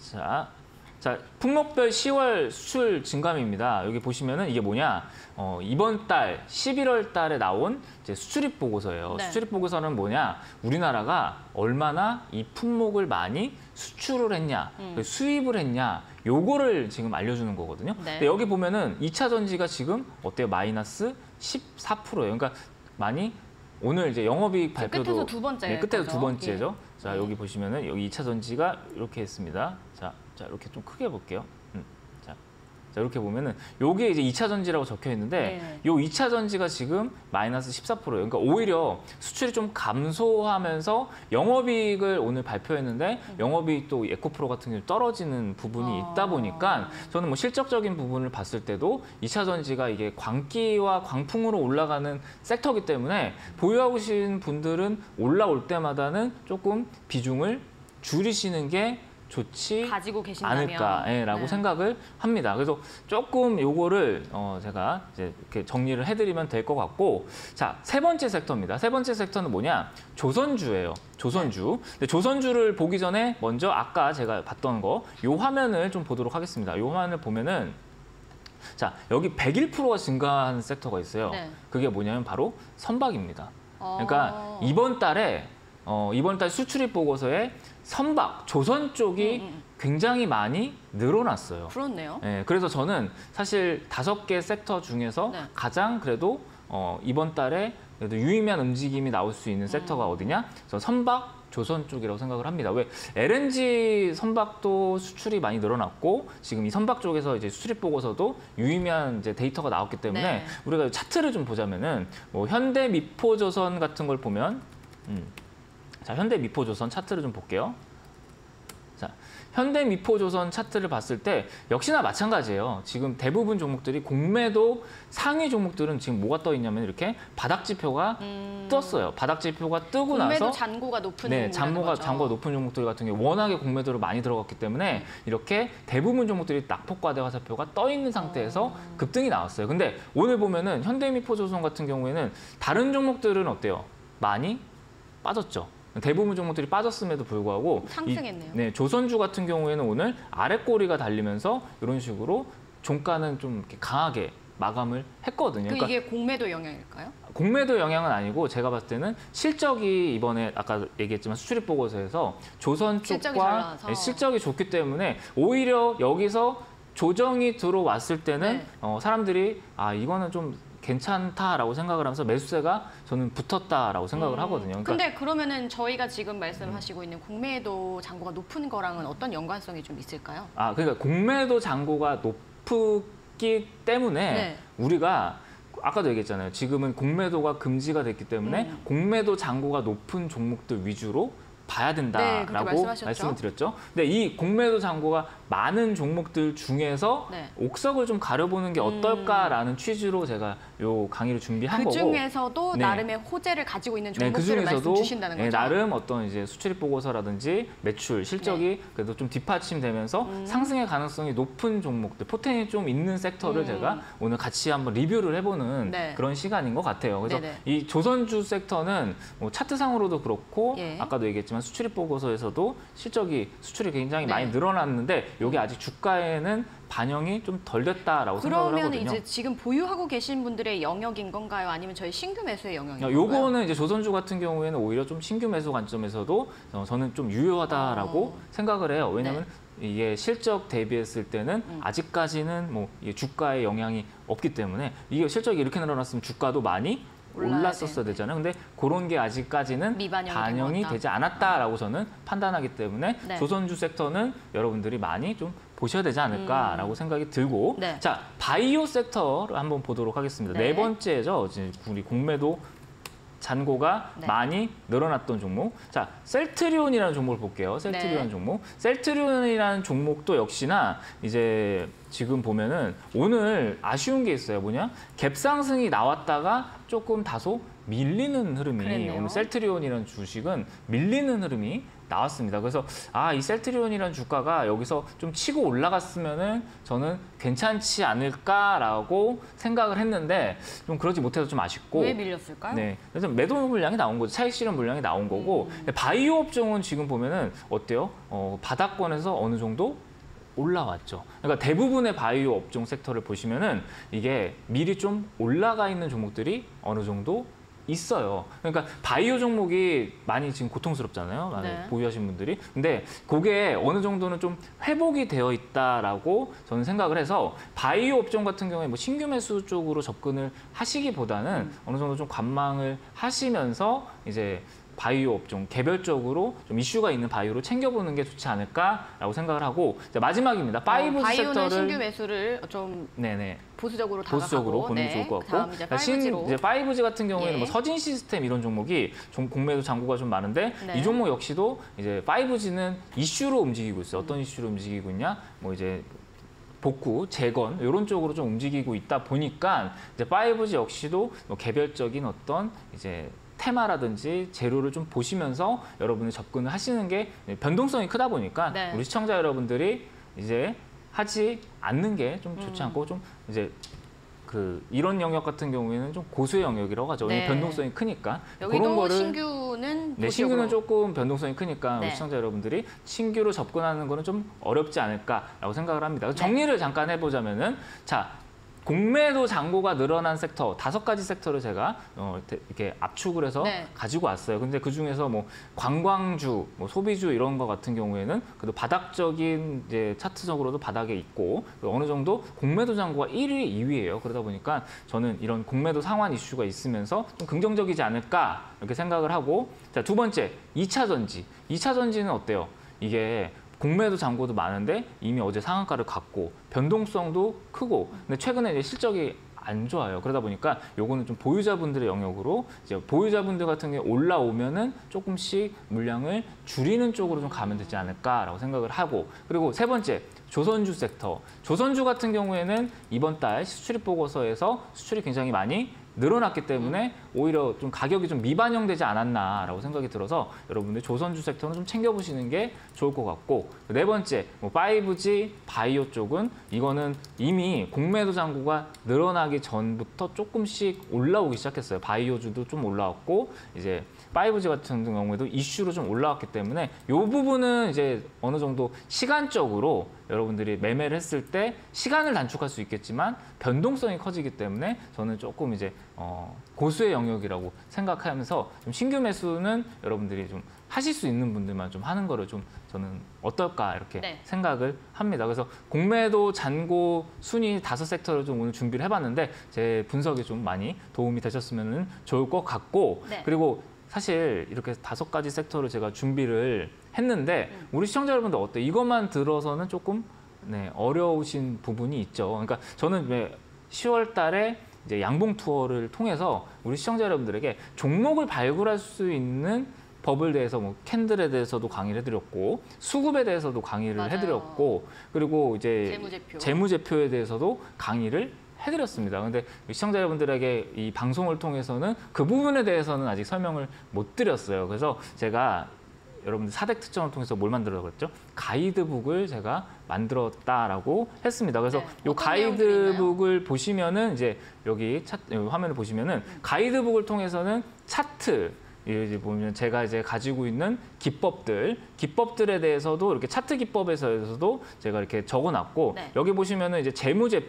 자, 품목별 10월 수출 증감입니다. 여기 보시면은 이게 뭐냐? 이번 달 11월 달에 나온 이제 수출입 보고서예요. 네. 수출입 보고서는 뭐냐? 우리나라가 얼마나 이 품목을 많이 수출을 했냐, 수입을 했냐, 요거를 지금 알려주는 거거든요. 네. 근데 여기 보면은 2차 전지가 지금 어때요? 마이너스 14%예요. 그러니까 많이 오늘 이제 영업이익 발표도 끝에서 두 번째. 네, 끝에서 거죠? 두 번째죠. 예. 자, 여기 보시면은 여기 2차 전지가 이렇게 했습니다. 자, 이렇게 좀 크게 볼게요. 자, 이렇게 보면은 요게 이제 2차 전지라고 적혀 있는데 네. 요 2차 전지가 지금 마이너스 14%예요. 그러니까 오히려 수출이 좀 감소하면서 영업이익을 오늘 발표했는데 영업이익도 에코프로 같은 경우 떨어지는 부분이 있다 보니까 저는 뭐 실적적인 부분을 봤을 때도 2차 전지가 이게 광기와 광풍으로 올라가는 섹터이기 때문에 보유하고 계신 분들은 올라올 때마다는 조금 비중을 줄이시는 게 좋지 가지고 계신다면. 않을까라고 네. 생각을 합니다. 그래서 조금 요거를 제가 이제 이렇게 정리를 해드리면 될 것 같고, 자, 세 번째 섹터입니다. 세 번째 섹터는 뭐냐? 조선주예요. 조선주. 근데 조선주를 보기 전에 먼저 아까 제가 봤던 거, 요 화면을 좀 보도록 하겠습니다. 요 화면을 보면은 자, 여기 101%가 증가한 섹터가 있어요. 네. 그게 뭐냐면 바로 선박입니다. 그러니까 이번 달 수출입 보고서에 선박, 조선 쪽이 굉장히 많이 늘어났어요. 그렇네요. 네, 그래서 저는 사실 5개 섹터 중에서 네. 가장 그래도 이번 달에 그래도 유의미한 움직임이 나올 수 있는 섹터가 어디냐? 그래서 선박, 조선 쪽이라고 생각을 합니다. 왜? LNG 선박도 수출이 많이 늘어났고 지금 이 선박 쪽에서 이제 수출입 보고서도 유의미한 이제 데이터가 나왔기 때문에 네. 우리가 차트를 좀 보자면은 뭐 현대 미포조선 같은 걸 보면 자, 현대 미포조선 차트를 좀 볼게요. 자, 현대 미포조선 차트를 봤을 때 역시나 마찬가지예요. 지금 대부분 종목들이 공매도 상위 종목들은 지금 뭐가 떠 있냐면 이렇게 바닥 지표가 떴어요. 바닥 지표가 뜨고 공매도 나서 잔고가 높은 네, 잔고가 높은 종목들 같은 경우 워낙에 공매도를 많이 들어갔기 때문에 이렇게 대부분 종목들이 낙폭과대 화살표가 떠 있는 상태에서 급등이 나왔어요. 근데 오늘 보면은 현대미포조선 같은 경우에는 다른 종목들은 어때요? 많이 빠졌죠. 대부분 종목들이 빠졌음에도 불구하고 상승했네요. 네, 조선주 같은 경우에는 오늘 아랫꼬리가 달리면서 이런 식으로 종가는 좀 이렇게 강하게 마감을 했거든요. 그러니까 이게 공매도 영향일까요? 공매도 영향은 아니고 제가 봤을 때는 실적이 이번에 아까 얘기했지만 수출입 보고서에서 조선 실적이 쪽과 잘 나와서. 네, 실적이 좋기 때문에 오히려 여기서 조정이 들어왔을 때는 네. 사람들이 이거는 좀 괜찮다라고 생각을 하면서 매수세가 저는 붙었다라고 생각을 하거든요. 그러니까 근데 그러면은 저희가 지금 말씀하시고 있는 공매도 잔고가 높은 거랑은 어떤 연관성이 좀 있을까요? 그러니까 공매도 잔고가 높기 때문에 네. 우리가 아까도 얘기했잖아요. 지금은 공매도가 금지가 됐기 때문에 공매도 잔고가 높은 종목들 위주로 봐야 네, 된다라고 그렇게 말씀하셨죠. 말씀을 드렸죠. 근데 이 공매도 잔고가 많은 종목들 중에서 네. 옥석을 좀 가려보는 게 어떨까라는 취지로 제가 요 강의를 준비한 거고. 중에서도 네. 나름의 호재를 가지고 있는 네, 그 종목들을 말씀 중에서도 주신다는 거죠. 나름 어떤 이제 수출입 보고서라든지 매출 실적이 그래도 좀 뒷받침되면서 상승의 가능성이 높은 종목들, 포텐이 좀 있는 섹터를 제가 오늘 같이 한번 리뷰를 해보는 네. 그런 시간인 것 같아요. 그래서 네네. 이 조선주 섹터는 뭐 차트상으로도 그렇고 예. 아까도 얘기했지만 수출입 보고서에서도 수출이 굉장히 네. 많이 늘어났는데 이게 아직 주가에는 반영이 좀 덜 됐다라고 생각을 그러면 하거든요. 이제 지금 보유하고 계신 분들의 영역인 건가요? 아니면 저희 신규 매수의 영역인 건가요? 요거는 이제 조선주 같은 경우에는 오히려 좀 신규 매수 관점에서도 저는 좀 유효하다라고 생각을 해요. 왜냐하면 이게 실적 대비했을 때는 아직까지는 뭐 이게 주가에 영향이 없기 때문에 이게 실적이 이렇게 늘어났으면 주가도 많이 올랐었어야 되잖아요. 근데 그런 게 아직까지는 반영이 되지 않았다라고 저는 판단하기 때문에 네. 조선주 섹터는 여러분들이 많이 좀 보셔야 되지 않을까라고 생각이 들고 네. 자 바이오 섹터를 한번 보도록 하겠습니다. 네. 네 번째죠. 이제 우리 공매도 잔고가 네. 많이 늘어났던 종목. 자, 셀트리온이라는 종목을 볼게요. 셀트리온 네. 종목. 셀트리온이라는 종목도 역시나 이제 지금 보면은 오늘 아쉬운 게 있어요. 뭐냐? 갭 상승이 나왔다가 조금 다소 밀리는 흐름이 그랬네요. 오늘 셀트리온이라는 주식은 밀리는 흐름이 나왔습니다. 그래서 이 셀트리온이라는 주가가 여기서 좀 치고 올라갔으면은 저는 괜찮지 않을까라고 생각을 했는데 좀 그러지 못해서 좀 아쉽고. 왜 밀렸을까요? 네, 그래서 매도 물량이 나온 거죠. 차익 실현 물량이 나온 거고. 바이오 업종은 지금 보면은 어때요? 바닥권에서 어느 정도 올라왔죠. 그러니까 대부분의 바이오 업종 섹터를 보시면은 이게 미리 좀 올라가 있는 종목들이 어느 정도 있어요. 그러니까 바이오 종목이 많이 지금 고통스럽잖아요. 많이 네. 보유하신 분들이. 근데 그게 어느 정도는 좀 회복이 되어 있다라고 저는 생각을 해서 바이오 업종 같은 경우에 뭐 신규 매수 쪽으로 접근을 하시기보다는 어느 정도 좀 관망을 하시면서 이제 바이오 업종 개별적으로 좀 이슈가 있는 바이오로 챙겨보는 게 좋지 않을까라고 생각을 하고 자, 마지막입니다. 바이오즈 바이오는 섹터를 신규 매수를 좀 네네. 보수적으로 다가가고 보수적으로 보는 게 좋을 것 같고 다음 이제 5G로 이제 5G 같은 경우에는 예. 뭐 서진 시스템 이런 종목이 좀 공매도 잔고가 좀 많은데 네. 이 종목 역시도 이제 5G는 이슈로 움직이고 있어요. 어떤 이슈로 움직이고 있냐? 뭐 이제 복구, 재건 이런 쪽으로 좀 움직이고 있다 보니까 이제 5G 역시도 뭐 개별적인 어떤 이제 테마라든지 재료를 좀 보시면서 여러분이 접근을 하시는 게 변동성이 크다 보니까 네. 우리 시청자 여러분들이 이제 하지 않는 게 좀 좋지 않고 좀 이제 이런 영역 같은 경우에는 좀 고수의 영역이라고 하죠. 네. 변동성이 크니까 여기도 그런 거를 신규는 네, 신규는 조금 변동성이 크니까 네. 우리 시청자 여러분들이 신규로 접근하는 거는 좀 어렵지 않을까라고 생각을 합니다. 네. 정리를 잠깐 해보자면은 자. 공매도 잔고가 늘어난 섹터 5가지 섹터를 제가 이렇게 압축을 해서 네. 가지고 왔어요. 근데 그 중에서 뭐 관광주, 뭐 소비주 이런 거 같은 경우에는 그래도 바닥적인 이제 차트적으로도 바닥에 있고 어느 정도 공매도 잔고가 1위, 2위예요. 그러다 보니까 저는 이런 공매도 상환 이슈가 있으면서 좀 긍정적이지 않을까 이렇게 생각을 하고 자, 두 번째 2차 전지. 2차 전지는 어때요? 이게 공매도 잔고도 많은데 이미 어제 상한가를 갔고 변동성도 크고 근데 최근에 이제 실적이 안 좋아요. 그러다 보니까 요거는 좀 보유자분들의 영역으로 이제 보유자분들 같은 경우에 올라오면은 조금씩 물량을 줄이는 쪽으로 좀 가면 되지 않을까라고 생각을 하고 그리고 세 번째 조선주 섹터. 조선주 같은 경우에는 이번 달 수출입 보고서에서 수출이 굉장히 많이 늘어났기 때문에 오히려 좀 가격이 좀 미반영되지 않았나라고 생각이 들어서 여러분들 조선주 섹터는 좀 챙겨보시는 게 좋을 것 같고 네 번째 뭐 5G 바이오 쪽은 이거는 이미 공매도 잔고가 늘어나기 전부터 조금씩 올라오기 시작했어요. 바이오주도 좀 올라왔고 이제 5G 같은 경우에도 이슈로 좀 올라왔기 때문에 이 부분은 이제 어느 정도 시간적으로 여러분들이 매매를 했을 때 시간을 단축할 수 있겠지만 변동성이 커지기 때문에 저는 조금 이제 고수의 영역이라고 생각하면서 좀 신규 매수는 여러분들이 좀 하실 수 있는 분들만 좀 하는 거를 좀 저는 어떨까 이렇게 네. 생각을 합니다. 그래서 공매도 잔고 순위 5섹터를 좀 오늘 준비를 해봤는데 제 분석이 좀 많이 도움이 되셨으면 좋을 것 같고 네. 그리고 사실 이렇게 5가지 섹터를 제가 준비를 했는데 우리 시청자 여러분들 어때? 이것만 들어서는 조금 어려우신 부분이 있죠. 그러니까 저는 왜 10월 달에 이제 양봉 투어를 통해서 우리 시청자 여러분들에게 종목을 발굴할 수 있는 법을 대해서 뭐 캔들에 대해서도 강의를 해드렸고 수급에 대해서도 강의를 맞아요. 해드렸고 그리고 이제 재무제표에 대해서도 강의를 해드렸습니다. 근데 시청자 여러분들에게 이 방송을 통해서는 그 부분에 대해서는 아직 설명을 못 드렸어요. 그래서 제가 여러분들 4대 특정을 통해서 뭘 만들었다고 했죠? 가이드북을 제가 만들었다라고 했습니다. 그래서 이 가이드북을 보시면은 이제 여기 화면을 보시면은 가이드북을 통해서는 차트 이제 보면 제가 이제 가지고 있는 기법들에 대해서도 이렇게 차트 기법에서도 제가 이렇게 적어놨고 네. 여기 보시면은 이제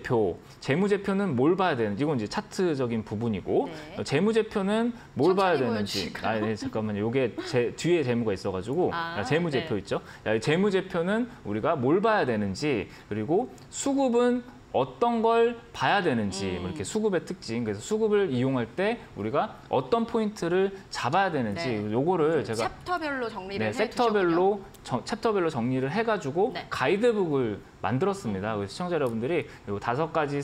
재무제표는 뭘 봐야 되는지 이건 이제 차트적인 부분이고 네. 재무제표는 뭘 봐야 되는지 보여주실까요? 잠깐만요. 이게 뒤에 재무가 있어가지고 재무제표 네. 있죠. 재무제표는 우리가 뭘 봐야 되는지 그리고 수급은 어떤 걸 봐야 되는지 뭐 이렇게 수급의 특징, 그래서 수급을 이용할 때 우리가 어떤 포인트를 잡아야 되는지 네. 요거를 제가 챕터별로 정리를 섹터별로 챕터별로 정리를 해가지고 네. 가이드북을 만들었습니다. 그래서 시청자 여러분들이 이 5가지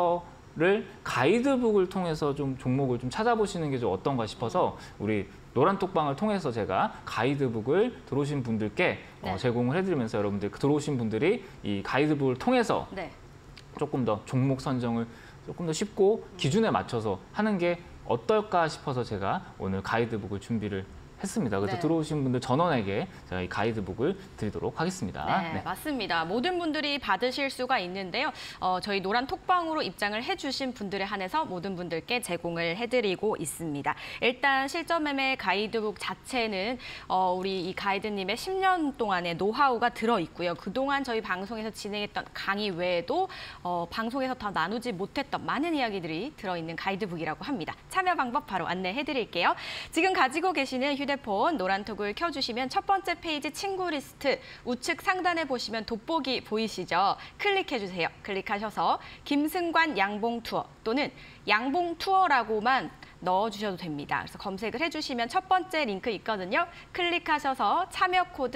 섹터를 가이드북을 통해서 좀 종목을 좀 찾아보시는 게 좀 어떤가 싶어서 우리 노란 톡방을 통해서 제가 가이드북을 들어오신 분들께 네. 제공을 해드리면서 여러분들 들어오신 분들이 이 가이드북을 통해서 네. 조금 더 종목 선정을 조금 더 쉽고 기준에 맞춰서 하는 게 어떨까 싶어서 제가 오늘 가이드북을 준비를 했습니다. 그래서 네. 들어오신 분들 전원에게 제가 이 가이드북을 드리도록 하겠습니다. 네, 맞습니다. 모든 분들이 받으실 수가 있는데요. 저희 노란 톡방으로 입장을 해주신 분들에 한해서 모든 분들께 제공을 해드리고 있습니다. 일단 실전 매매 가이드북 자체는 우리 이 가이드님의 10년 동안의 노하우가 들어있고요. 그동안 저희 방송에서 진행했던 강의 외에도 방송에서 더 나누지 못했던 많은 이야기들이 들어있는 가이드북이라고 합니다. 참여 방법 바로 안내해드릴게요. 지금 가지고 계시는 휴대폰 노란톡을 켜주시면 첫 번째 페이지 친구 리스트 우측 상단에 보시면 돋보기 보이시죠? 클릭해주세요. 클릭하셔서 김승관 양봉 투어 또는 양봉 투어라고만 넣어주셔도 됩니다. 그래서 검색을 해주시면 첫 번째 링크 있거든요. 클릭하셔서 참여 코드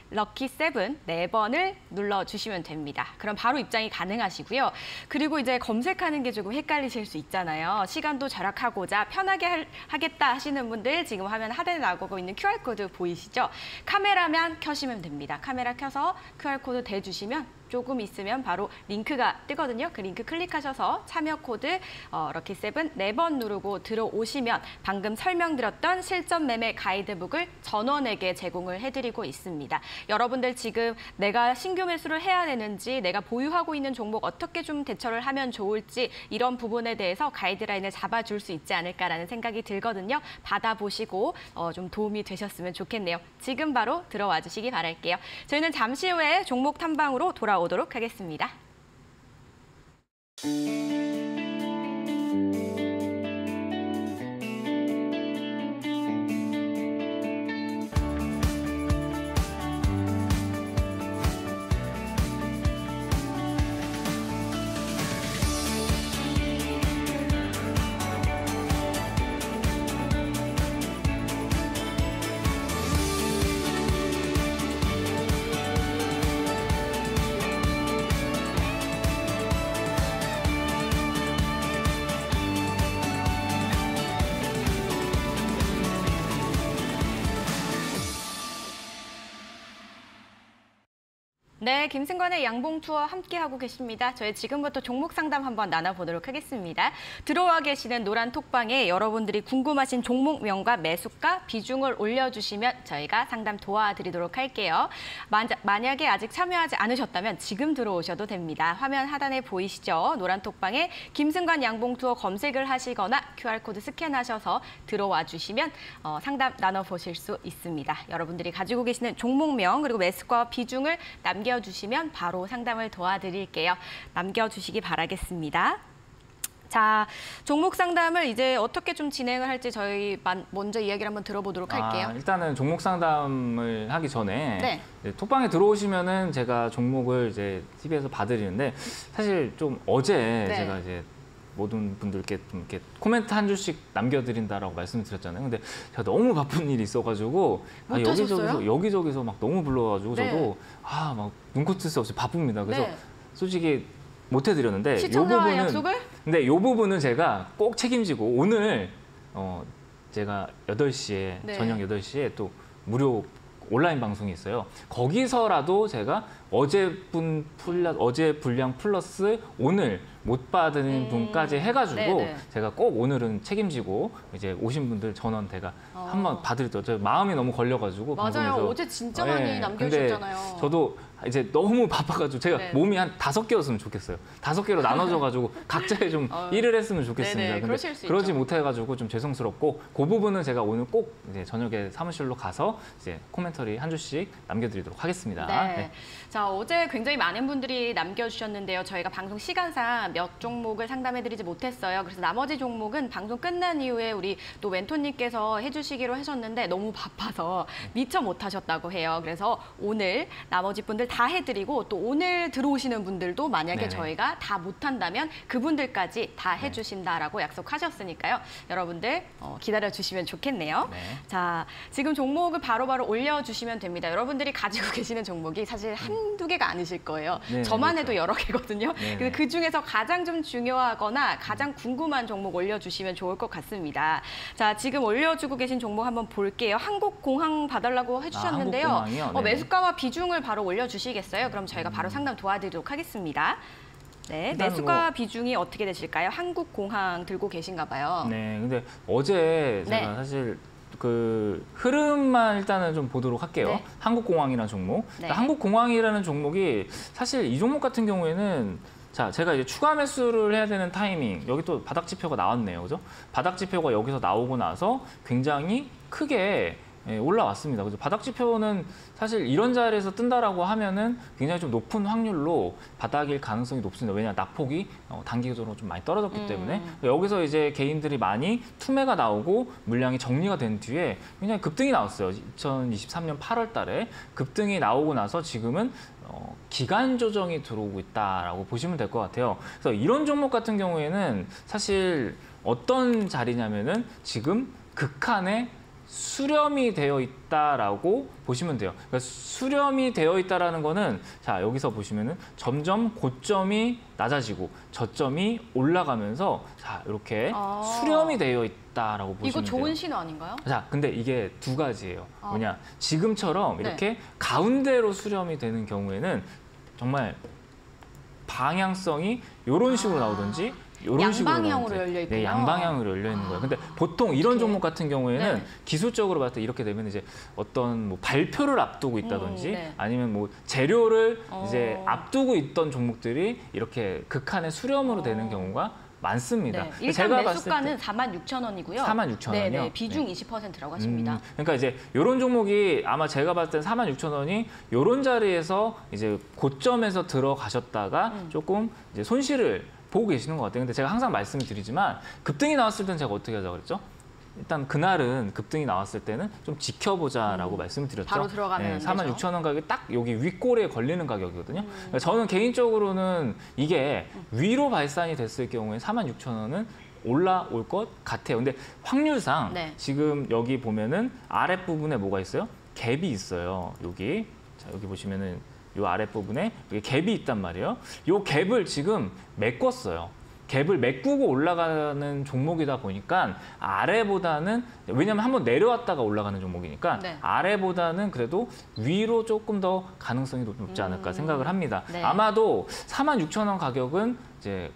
럭키7 4번을 눌러주시면 됩니다. 그럼 바로 입장이 가능하시고요. 그리고 이제 검색하는 게 조금 헷갈리실 수 있잖아요. 시간도 절약하고자 편하게 하겠다 하시는 분들 지금 화면 하단에 나오고 있는 QR코드 보이시죠? 카메라만 켜시면 됩니다. 카메라 켜서 QR코드 대주시면 조금 있으면 바로 링크가 뜨거든요. 그 링크 클릭하셔서 참여 코드 럭키7 4번 누르고 들어오시면 방금 설명드렸던 실전 매매 가이드북을 전원에게 제공을 해드리고 있습니다. 여러분들 지금 내가 신규 매수를 해야 되는지 내가 보유하고 있는 종목 어떻게 좀 대처를 하면 좋을지 이런 부분에 대해서 가이드라인을 잡아줄 수 있지 않을까라는 생각이 들거든요. 받아보시고 좀 도움이 되셨으면 좋겠네요. 지금 바로 들어와 주시기 바랄게요. 저희는 잠시 후에 종목 탐방으로 돌아오도록 하겠습니다. 네, 김승관의 양봉 투어 함께하고 계십니다. 저희 지금부터 종목 상담 한번 나눠보도록 하겠습니다. 들어와 계시는 노란 톡방에 여러분들이 궁금하신 종목명과 매수가, 비중을 올려주시면 저희가 상담 도와드리도록 할게요. 만약에 아직 참여하지 않으셨다면 지금 들어오셔도 됩니다. 화면 하단에 보이시죠? 노란 톡방에 김승관 양봉 투어 검색을 하시거나 QR코드 스캔하셔서 들어와 주시면 상담 나눠보실 수 있습니다. 여러분들이 가지고 계시는 종목명 그리고 매수가 비중을 남겨주시면 바로 상담을 도와드릴게요. 남겨주시기 바라겠습니다. 자, 종목 상담을 이제 어떻게 좀 진행을 할지 저희 먼저 이야기를 한번 들어보도록 할게요. 일단은 종목 상담을 하기 전에 네. 톡방에 들어오시면은 제가 종목을 이제 TV에서 봐드리는데 사실 좀 어제 네. 제가 이제 모든 분들께 좀 이렇게 코멘트 한 줄씩 남겨드린다라고 말씀드렸잖아요. 근데 제가 너무 바쁜 일이 있어가지고 여기저기서 막 너무 불러가지고 네. 저도 막 눈코뜰 새 없이 바쁩니다. 그래서 네. 솔직히 못 해드렸는데 시청자와 약속을? 근데 이 부분은 제가 꼭 책임지고 오늘 제가 8시에 네. 저녁 8시에 또 무료 온라인 방송이 있어요. 거기서라도 제가 어제 분량 플러스 오늘 못 받은 분까지 해가지고 네네. 제가 꼭 오늘은 책임지고 이제 오신 분들 전원 제가 한번 봐드렸죠. 저 마음이 너무 걸려가지고 맞아요. 방송에서. 어제 진짜 많이 남겨주셨잖아요. 근데 저도 이제 너무 바빠가지고 제가 네. 몸이 한 5개였으면 좋겠어요. 5개로 나눠져가지고 각자에 좀 일을 했으면 좋겠습니다. 네네, 근데 그러실 수 그러지 있죠. 못해가지고 좀 죄송스럽고 그 부분은 제가 오늘 꼭 이제 저녁에 사무실로 가서 이제 코멘터리 한 줄씩 남겨드리도록 하겠습니다. 네. 네. 자, 어제 굉장히 많은 분들이 남겨주셨는데요. 저희가 방송 시간상 몇 종목을 상담해드리지 못했어요. 그래서 나머지 종목은 방송 끝난 이후에 우리 또 멘토님께서 해주시기로 하셨는데 너무 바빠서 미처 못하셨다고 해요. 그래서 오늘 나머지 분들 다 해드리고 또 오늘 들어오시는 분들도 만약에 네네. 저희가 다 못한다면 그분들까지 다 해주신다라고 약속하셨으니까요. 여러분들 기다려주시면 좋겠네요. 네. 자, 지금 종목을 바로바로 올려주시면 됩니다. 여러분들이 가지고 계시는 종목이 사실 한두 개가 아니실 거예요. 네, 저만 그렇죠. 해도 여러 개거든요. 네네. 그 중에서 가장 좀 중요하거나 가장 궁금한 종목 올려주시면 좋을 것 같습니다. 자, 지금 올려주고 계신 종목 한번 볼게요. 한국공항 봐달라고 해주셨는데요. 한국공항이요? 네네. 매수가와 비중을 바로 올려주시겠어요? 그럼 저희가 바로 상담 도와드리도록 하겠습니다. 네, 일단 매수가 비중이 어떻게 되실까요? 한국공항 들고 계신가 봐요. 네, 근데 어제 제가 네. 사실 그 흐름만 일단은 좀 보도록 할게요. 네. 한국공항이라는 종목. 네. 한국공항이라는 종목이 사실 이 종목 같은 경우에는 자, 제가 이제 추가 매수를 해야 되는 타이밍, 여기 또 바닥 지표가 나왔네요. 그죠? 바닥 지표가 여기서 나오고 나서 굉장히 크게 올라왔습니다. 그래서 바닥 지표는 사실 이런 자리에서 뜬다라고 하면은 굉장히 좀 높은 확률로 바닥일 가능성이 높습니다. 왜냐하면 낙폭이 단기적으로 좀 많이 떨어졌기 때문에 여기서 이제 개인들이 많이 투매가 나오고 물량이 정리가 된 뒤에 굉장히 급등이 나왔어요. 2023년 8월 달에 급등이 나오고 나서 지금은 기간 조정이 들어오고 있다라고 보시면 될 것 같아요. 그래서 이런 종목 같은 경우에는 사실 어떤 자리냐면은 지금 극한의 수렴이 되어 있다라고 보시면 돼요. 그러니까 수렴이 되어 있다라는 거는 자, 여기서 보시면은 점점 고점이 낮아지고 저점이 올라가면서 자, 이렇게 수렴이 되어 있다라고 보시면 돼요. 이거 좋은 신호 아닌가요? 자, 근데 이게 두 가지예요. 뭐냐, 지금처럼 네. 이렇게 가운데로 수렴이 되는 경우에는 정말 방향성이 이런 식으로 나오든지 이런 식으로 양방향으로 나오든지. 열려 있군요. 네, 양방향으로 열려 있는 거예요. 근데 보통 이런 어떡해. 종목 같은 경우에는 네. 기술적으로 봤을 때 이렇게 되면 이제 어떤 뭐 발표를 앞두고 있다든지 네. 아니면 뭐 재료를 이제 앞두고 있던 종목들이 이렇게 극한의 수렴으로 되는 경우가 많습니다. 네. 일단 매수가는 46,000원이고요. 46,000원 이요? 네, 비중 20%라고 하십니다. 그러니까 이제 이런 종목이 아마 제가 봤을 땐 46,000원이 이런 자리에서 이제 고점에서 들어가셨다가 조금 이제 손실을 보고 계시는 것 같아요. 근데 제가 항상 말씀을 드리지만 급등이 나왔을 때는 제가 어떻게 하자고 그랬죠? 일단 그날은 급등이 나왔을 때는 좀 지켜보자라고 말씀을 드렸죠. 바로 들어가면 안 되죠. 46,000원 가격이 딱 여기 윗골에 걸리는 가격이거든요. 그러니까 저는 개인적으로는 이게 위로 발산이 됐을 경우에 46,000원은 올라올 것 같아요. 근데 확률상 네. 지금 여기 보면은 아랫부분에 뭐가 있어요? 갭이 있어요. 여기. 자, 여기 보시면은 이 아랫부분에 여기 갭이 있단 말이에요. 이 갭을 지금 메꿨어요. 갭을 메꾸고 올라가는 종목이다 보니까 아래보다는 왜냐하면 한번 내려왔다가 올라가는 종목이니까 네. 아래보다는 그래도 위로 조금 더 가능성이 높지 않을까 생각을 합니다. 네. 아마도 46,000원 가격은 이제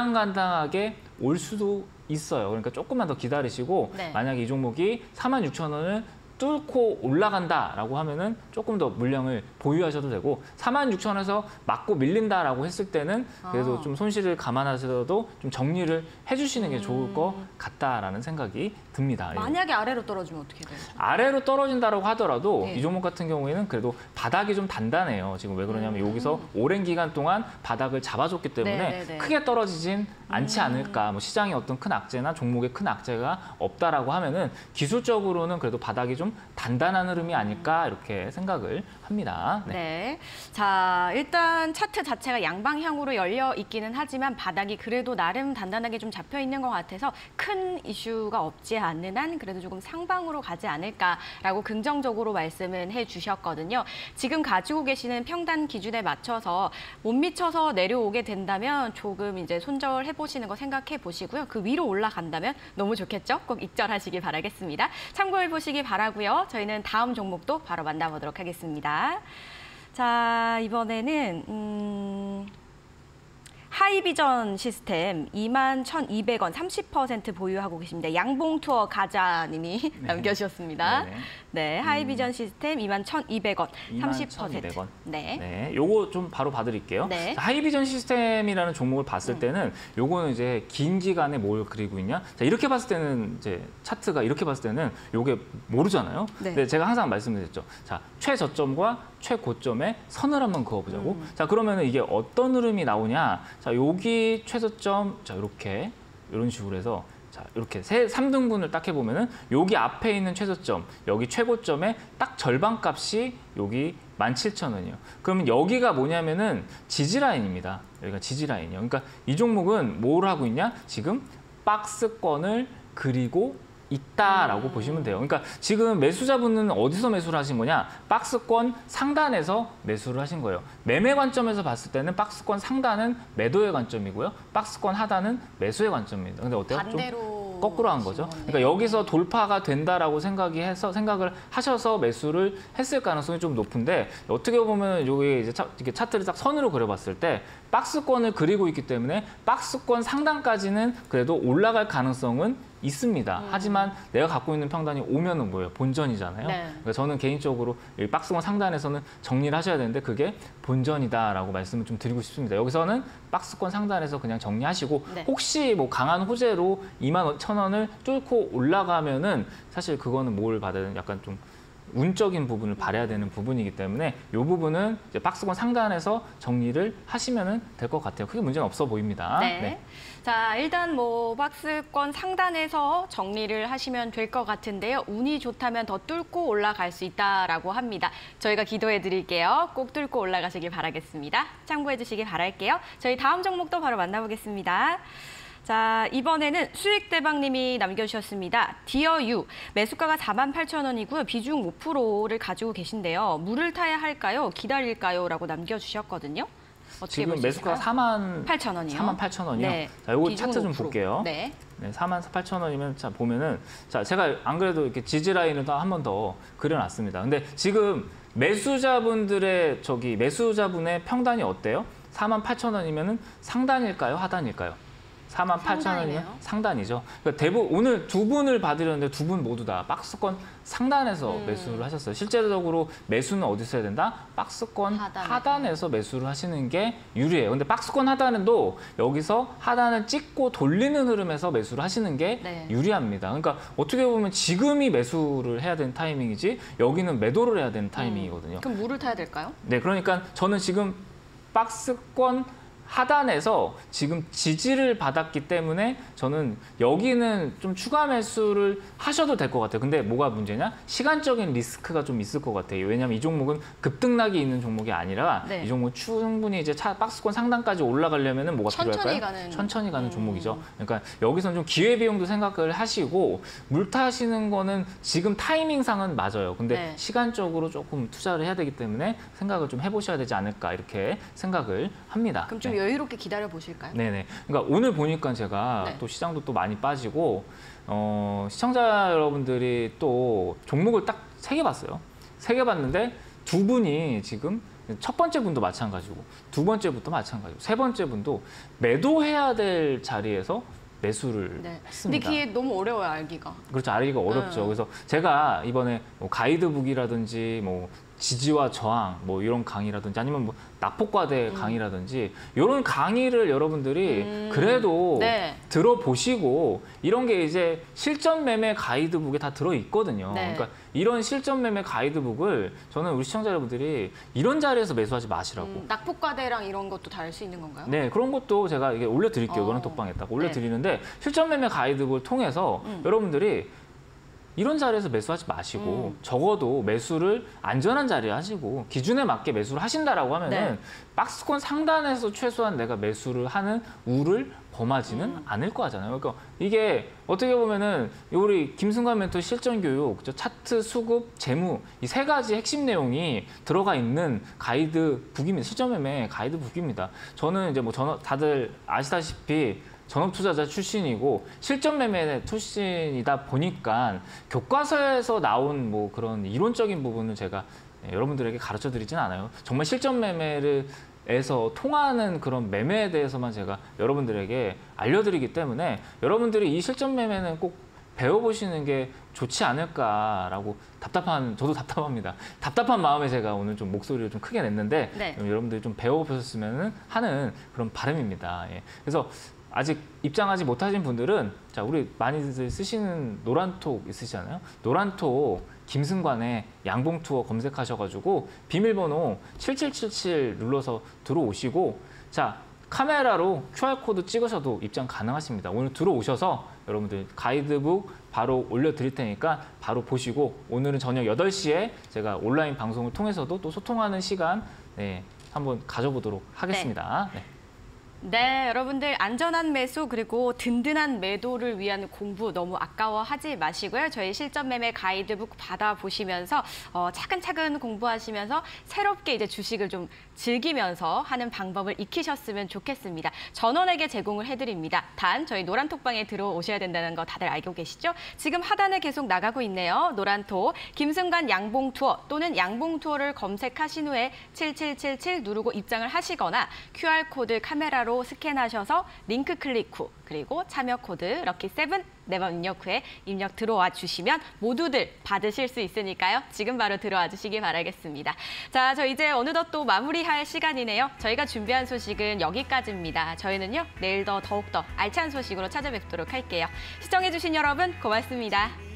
간당간당하게 올 수도 있어요. 그러니까 조금만 더 기다리시고 네. 만약에 이 종목이 46,000원을 뚫고 올라간다라고 하면은 조금 더 물량을 보유하셔도 되고 46,000원에서 맞고 밀린다라고 했을 때는 그래도 좀 손실을 감안하셔도 좀 정리를 해주시는 게 좋을 것 같다라는 생각이 듭니다. 만약에 아래로 떨어지면 어떻게 돼요? 아래로 떨어진다고 하더라도 네. 이 종목 같은 경우에는 그래도 바닥이 좀 단단해요. 지금 왜 그러냐면 여기서 오랜 기간 동안 바닥을 잡아줬기 때문에 네네네. 크게 떨어지진 않지 않을까. 뭐 시장에 어떤 큰 악재나 종목에 큰 악재가 없다라고 하면은 기술적으로는 그래도 바닥이 좀 단단한 흐름이 아닐까 이렇게 생각을 합니다. 네. 네. 자, 일단 차트 자체가 양방향으로 열려 있기는 하지만 바닥이 그래도 나름 단단하게 좀 잡혀 있는 것 같아서 큰 이슈가 없지 않는 한 그래도 조금 상방으로 가지 않을까라고 긍정적으로 말씀은 해주셨거든요. 지금 가지고 계시는 평단 기준에 맞춰서 못 미쳐서 내려오게 된다면 조금 이제 손절해 보시는 거 생각해 보시고요. 그 위로 올라간다면 너무 좋겠죠? 꼭 익절하시길 바라겠습니다. 참고해 보시기 바라고요. 저희는 다음 종목도 바로 만나보도록 하겠습니다. 자, 이번에는 하이비전 시스템 21,200원 30% 보유하고 계십니다. 양봉투어 가자님이 남겨주셨습니다. 네네. 네, 하이비전 시스템 21,200원 30%. 21,200원. 네. 네, 요거 좀 바로 봐드릴게요. 네. 자, 하이비전 시스템이라는 종목을 봤을 때는 요거는 이제 긴 기간에 뭘 그리고 있냐? 자, 이렇게 봤을 때는 이제 차트가 이렇게 봤을 때는 요게 모르잖아요. 네. 근데 제가 항상 말씀드렸죠. 자, 최저점과 최고점에 선을 한번 그어보자고. 자, 그러면 이게 어떤 흐름이 나오냐? 자, 여기 최저점, 자, 이렇게 이런 식으로 해서 자, 이렇게 3등분을 딱 해보면은 여기 앞에 있는 최저점, 여기 최고점의 딱 절반 값이 여기 17,000원이에요. 그러면 여기가 뭐냐면은 지지라인입니다. 여기가 지지라인이에요. 그러니까 이 종목은 뭘 하고 있냐? 지금 박스권을 그리고 있다라고 보시면 돼요. 그러니까 지금 매수자분은 어디서 매수를 하신 거냐? 박스권 상단에서 매수를 하신 거예요. 매매 관점에서 봤을 때는 박스권 상단은 매도의 관점이고요. 박스권 하단은 매수의 관점입니다. 근데 어때요? 반대로 좀 거꾸로 한 거죠. 그러니까 여기서 돌파가 된다라고 생각을 하셔서 매수를 했을 가능성이 좀 높은데 어떻게 보면 여기 이제 이렇게 차트를 딱 선으로 그려봤을 때 박스권을 그리고 있기 때문에 박스권 상단까지는 그래도 올라갈 가능성은 있습니다. 하지만 내가 갖고 있는 평단이 오면은 뭐예요? 본전이잖아요. 네. 그러니까 저는 개인적으로 이 박스권 상단에서는 정리를 하셔야 되는데 그게 본전이다라고 말씀을 좀 드리고 싶습니다. 여기서는 박스권 상단에서 그냥 정리하시고 네. 혹시 뭐 강한 호재로 21,000원을 뚫고 올라가면은 사실 그거는 뭘 받아야 되는 약간 좀 운적인 부분을 발해야 되는 부분이기 때문에 이 부분은 이제 박스권 상단에서 정리를 하시면 될 것 같아요. 크게 문제는 없어 보입니다. 네. 자, 일단 뭐 박스권 상단에서 정리를 하시면 될 것 같은데요. 운이 좋다면 더 뚫고 올라갈 수 있다라고 합니다. 저희가 기도해 드릴게요. 꼭 뚫고 올라가시길 바라겠습니다. 참고해 주시길 바랄게요. 저희 다음 종목도 바로 만나보겠습니다. 자, 이번에는 수익대박님이 남겨주셨습니다. 디어유, 매수가가 48,000원이고요. 비중 5%를 가지고 계신데요. 물을 타야 할까요? 기다릴까요? 라고 남겨주셨거든요. 어떻게 지금 보시실까요? 매수가가 48,000원이요. 48,000원이요. 네. 자, 요거 비중 차트 좀 5%. 볼게요. 네. 네, 48,000원이면 자 보면은 자 제가 안 그래도 이렇게 지지 라인을 한 번 더 그려놨습니다. 근데 지금 매수자분들의 매수자분의 평단이 어때요? 48,000원이면은 상단일까요? 하단일까요? 48,000원이면 상단이죠. 그러니까 대부분 오늘 두 분을 받으려는데 두 분 모두 다 박스권 상단에서 매수를 하셨어요. 실제적으로 매수는 어디서 해야 된다? 박스권 하단에서 매수를 하시는 게 유리해요. 근데 박스권 하단도 여기서 하단을 찍고 돌리는 흐름에서 매수를 하시는 게 유리합니다. 그러니까 어떻게 보면 지금이 매수를 해야 되는 타이밍이지 여기는 매도를 해야 되는 타이밍이거든요. 그럼 물을 타야 될까요? 네, 그러니까 저는 지금 박스권 하단에서 지금 지지를 받았기 때문에 저는 여기는 좀 추가 매수를 하셔도 될 것 같아요. 근데 뭐가 문제냐? 시간적인 리스크가 좀 있을 것 같아요. 왜냐하면 이 종목은 급등락이 있는 종목이 아니라 이 종목은 충분히 이제 박스권 상단까지 올라가려면 뭐가 필요할까요? 천천히 가는 종목이죠. 그러니까 여기서는 좀 기회비용도 생각을 하시고 물 타시는 거는 지금 타이밍상은 맞아요. 근데 시간적으로 조금 투자를 해야 되기 때문에 생각을 좀 해보셔야 되지 않을까 이렇게 생각을 합니다. 그럼 좀 여유롭게 기다려 보실까요? 네네. 그러니까 오늘 보니까 제가 또 시장도 또 많이 빠지고 시청자 여러분들이 또 종목을 딱 3개 봤어요. 3개 봤는데 두 분이 지금 첫 번째 분도 마찬가지고 두 번째 분도 마찬가지고 세 번째 분도 매도해야 될 자리에서 매수를 했습니다. 근데 그게 너무 어려워요, 알기가. 그렇죠. 알기가 어렵죠. 그래서 제가 이번에 뭐 가이드북이라든지 뭐 지지와 저항 뭐 이런 강의라든지 아니면 뭐 낙폭과대 강의라든지 이런 강의를 여러분들이 그래도 들어보시고 이런 게 이제 실전 매매 가이드북에 다 들어 있거든요. 그러니까 이런 실전 매매 가이드북을 저는 우리 시청자 여러분들이 이런 자리에서 매수하지 마시라고. 낙폭과대랑 이런 것도 다 알 수 있는 건가요? 네, 그런 것도 제가 이게 올려드릴게요. 이거는 톡방에 딱 올려드리는데 실전 매매 가이드북을 통해서 여러분들이 이런 자리에서 매수하지 마시고 적어도 매수를 안전한 자리에 하시고 기준에 맞게 매수를 하신다라고 하면은 박스권 상단에서 최소한 내가 매수를 하는 우를 범하지는 않을 거잖아요. 그러니까 이게 어떻게 보면은 우리 김승관 멘토 실전 교육, 차트, 수급, 재무 이 3가지 핵심 내용이 들어가 있는 가이드북입니다. 실전 매매 가이드북입니다. 저는 이제 뭐 다들 아시다시피 전업 투자자 출신이고 실전 매매 출신이다 보니까 교과서에서 나온 뭐 그런 이론적인 부분을 제가 여러분들에게 가르쳐 드리진 않아요. 정말 실전 매매에서 통하는 그런 매매에 대해서만 제가 여러분들에게 알려드리기 때문에 여러분들이 이 실전 매매는 꼭 배워보시는 게 좋지 않을까라고 저도 답답합니다. 답답한 마음에 제가 오늘 좀 목소리를 좀 크게 냈는데 여러분들이 좀 배워보셨으면 하는 그런 바람입니다. 그래서 아직 입장하지 못하신 분들은 자, 우리 많이들 쓰시는 노란톡 있으시잖아요. 노란톡 김승관의 양봉 투어 검색하셔가지고 비밀번호 7777 눌러서 들어오시고 자, 카메라로 QR코드 찍으셔도 입장 가능하십니다. 오늘 들어오셔서 여러분들 가이드북 바로 올려드릴 테니까 바로 보시고 오늘은 저녁 8시에 제가 온라인 방송을 통해서도 또 소통하는 시간 한번 가져보도록 하겠습니다. 네. 네, 여러분들 안전한 매수 그리고 든든한 매도를 위한 공부 너무 아까워하지 마시고요. 저희 실전 매매 가이드북 받아보시면서 차근차근 공부하시면서 새롭게 이제 주식을 좀 즐기면서 하는 방법을 익히셨으면 좋겠습니다. 전원에게 제공을 해드립니다. 단 저희 노란톡방에 들어오셔야 된다는 거 다들 알고 계시죠? 지금 하단에 계속 나가고 있네요. 노란톡 김승관 양봉 투어 또는 양봉 투어를 검색하신 후에 7777 누르고 입장을 하시거나 QR코드 카메라로 스캔하셔서 링크 클릭 후 그리고 참여 코드 럭키7 4번 입력 후에 입력 들어와 주시면 모두들 받으실 수 있으니까요. 지금 바로 들어와 주시기 바라겠습니다. 자, 저 이제 어느덧 또 마무리할 시간이네요. 저희가 준비한 소식은 여기까지입니다. 저희는요, 내일 더욱더 알찬 소식으로 찾아뵙도록 할게요. 시청해주신 여러분 고맙습니다.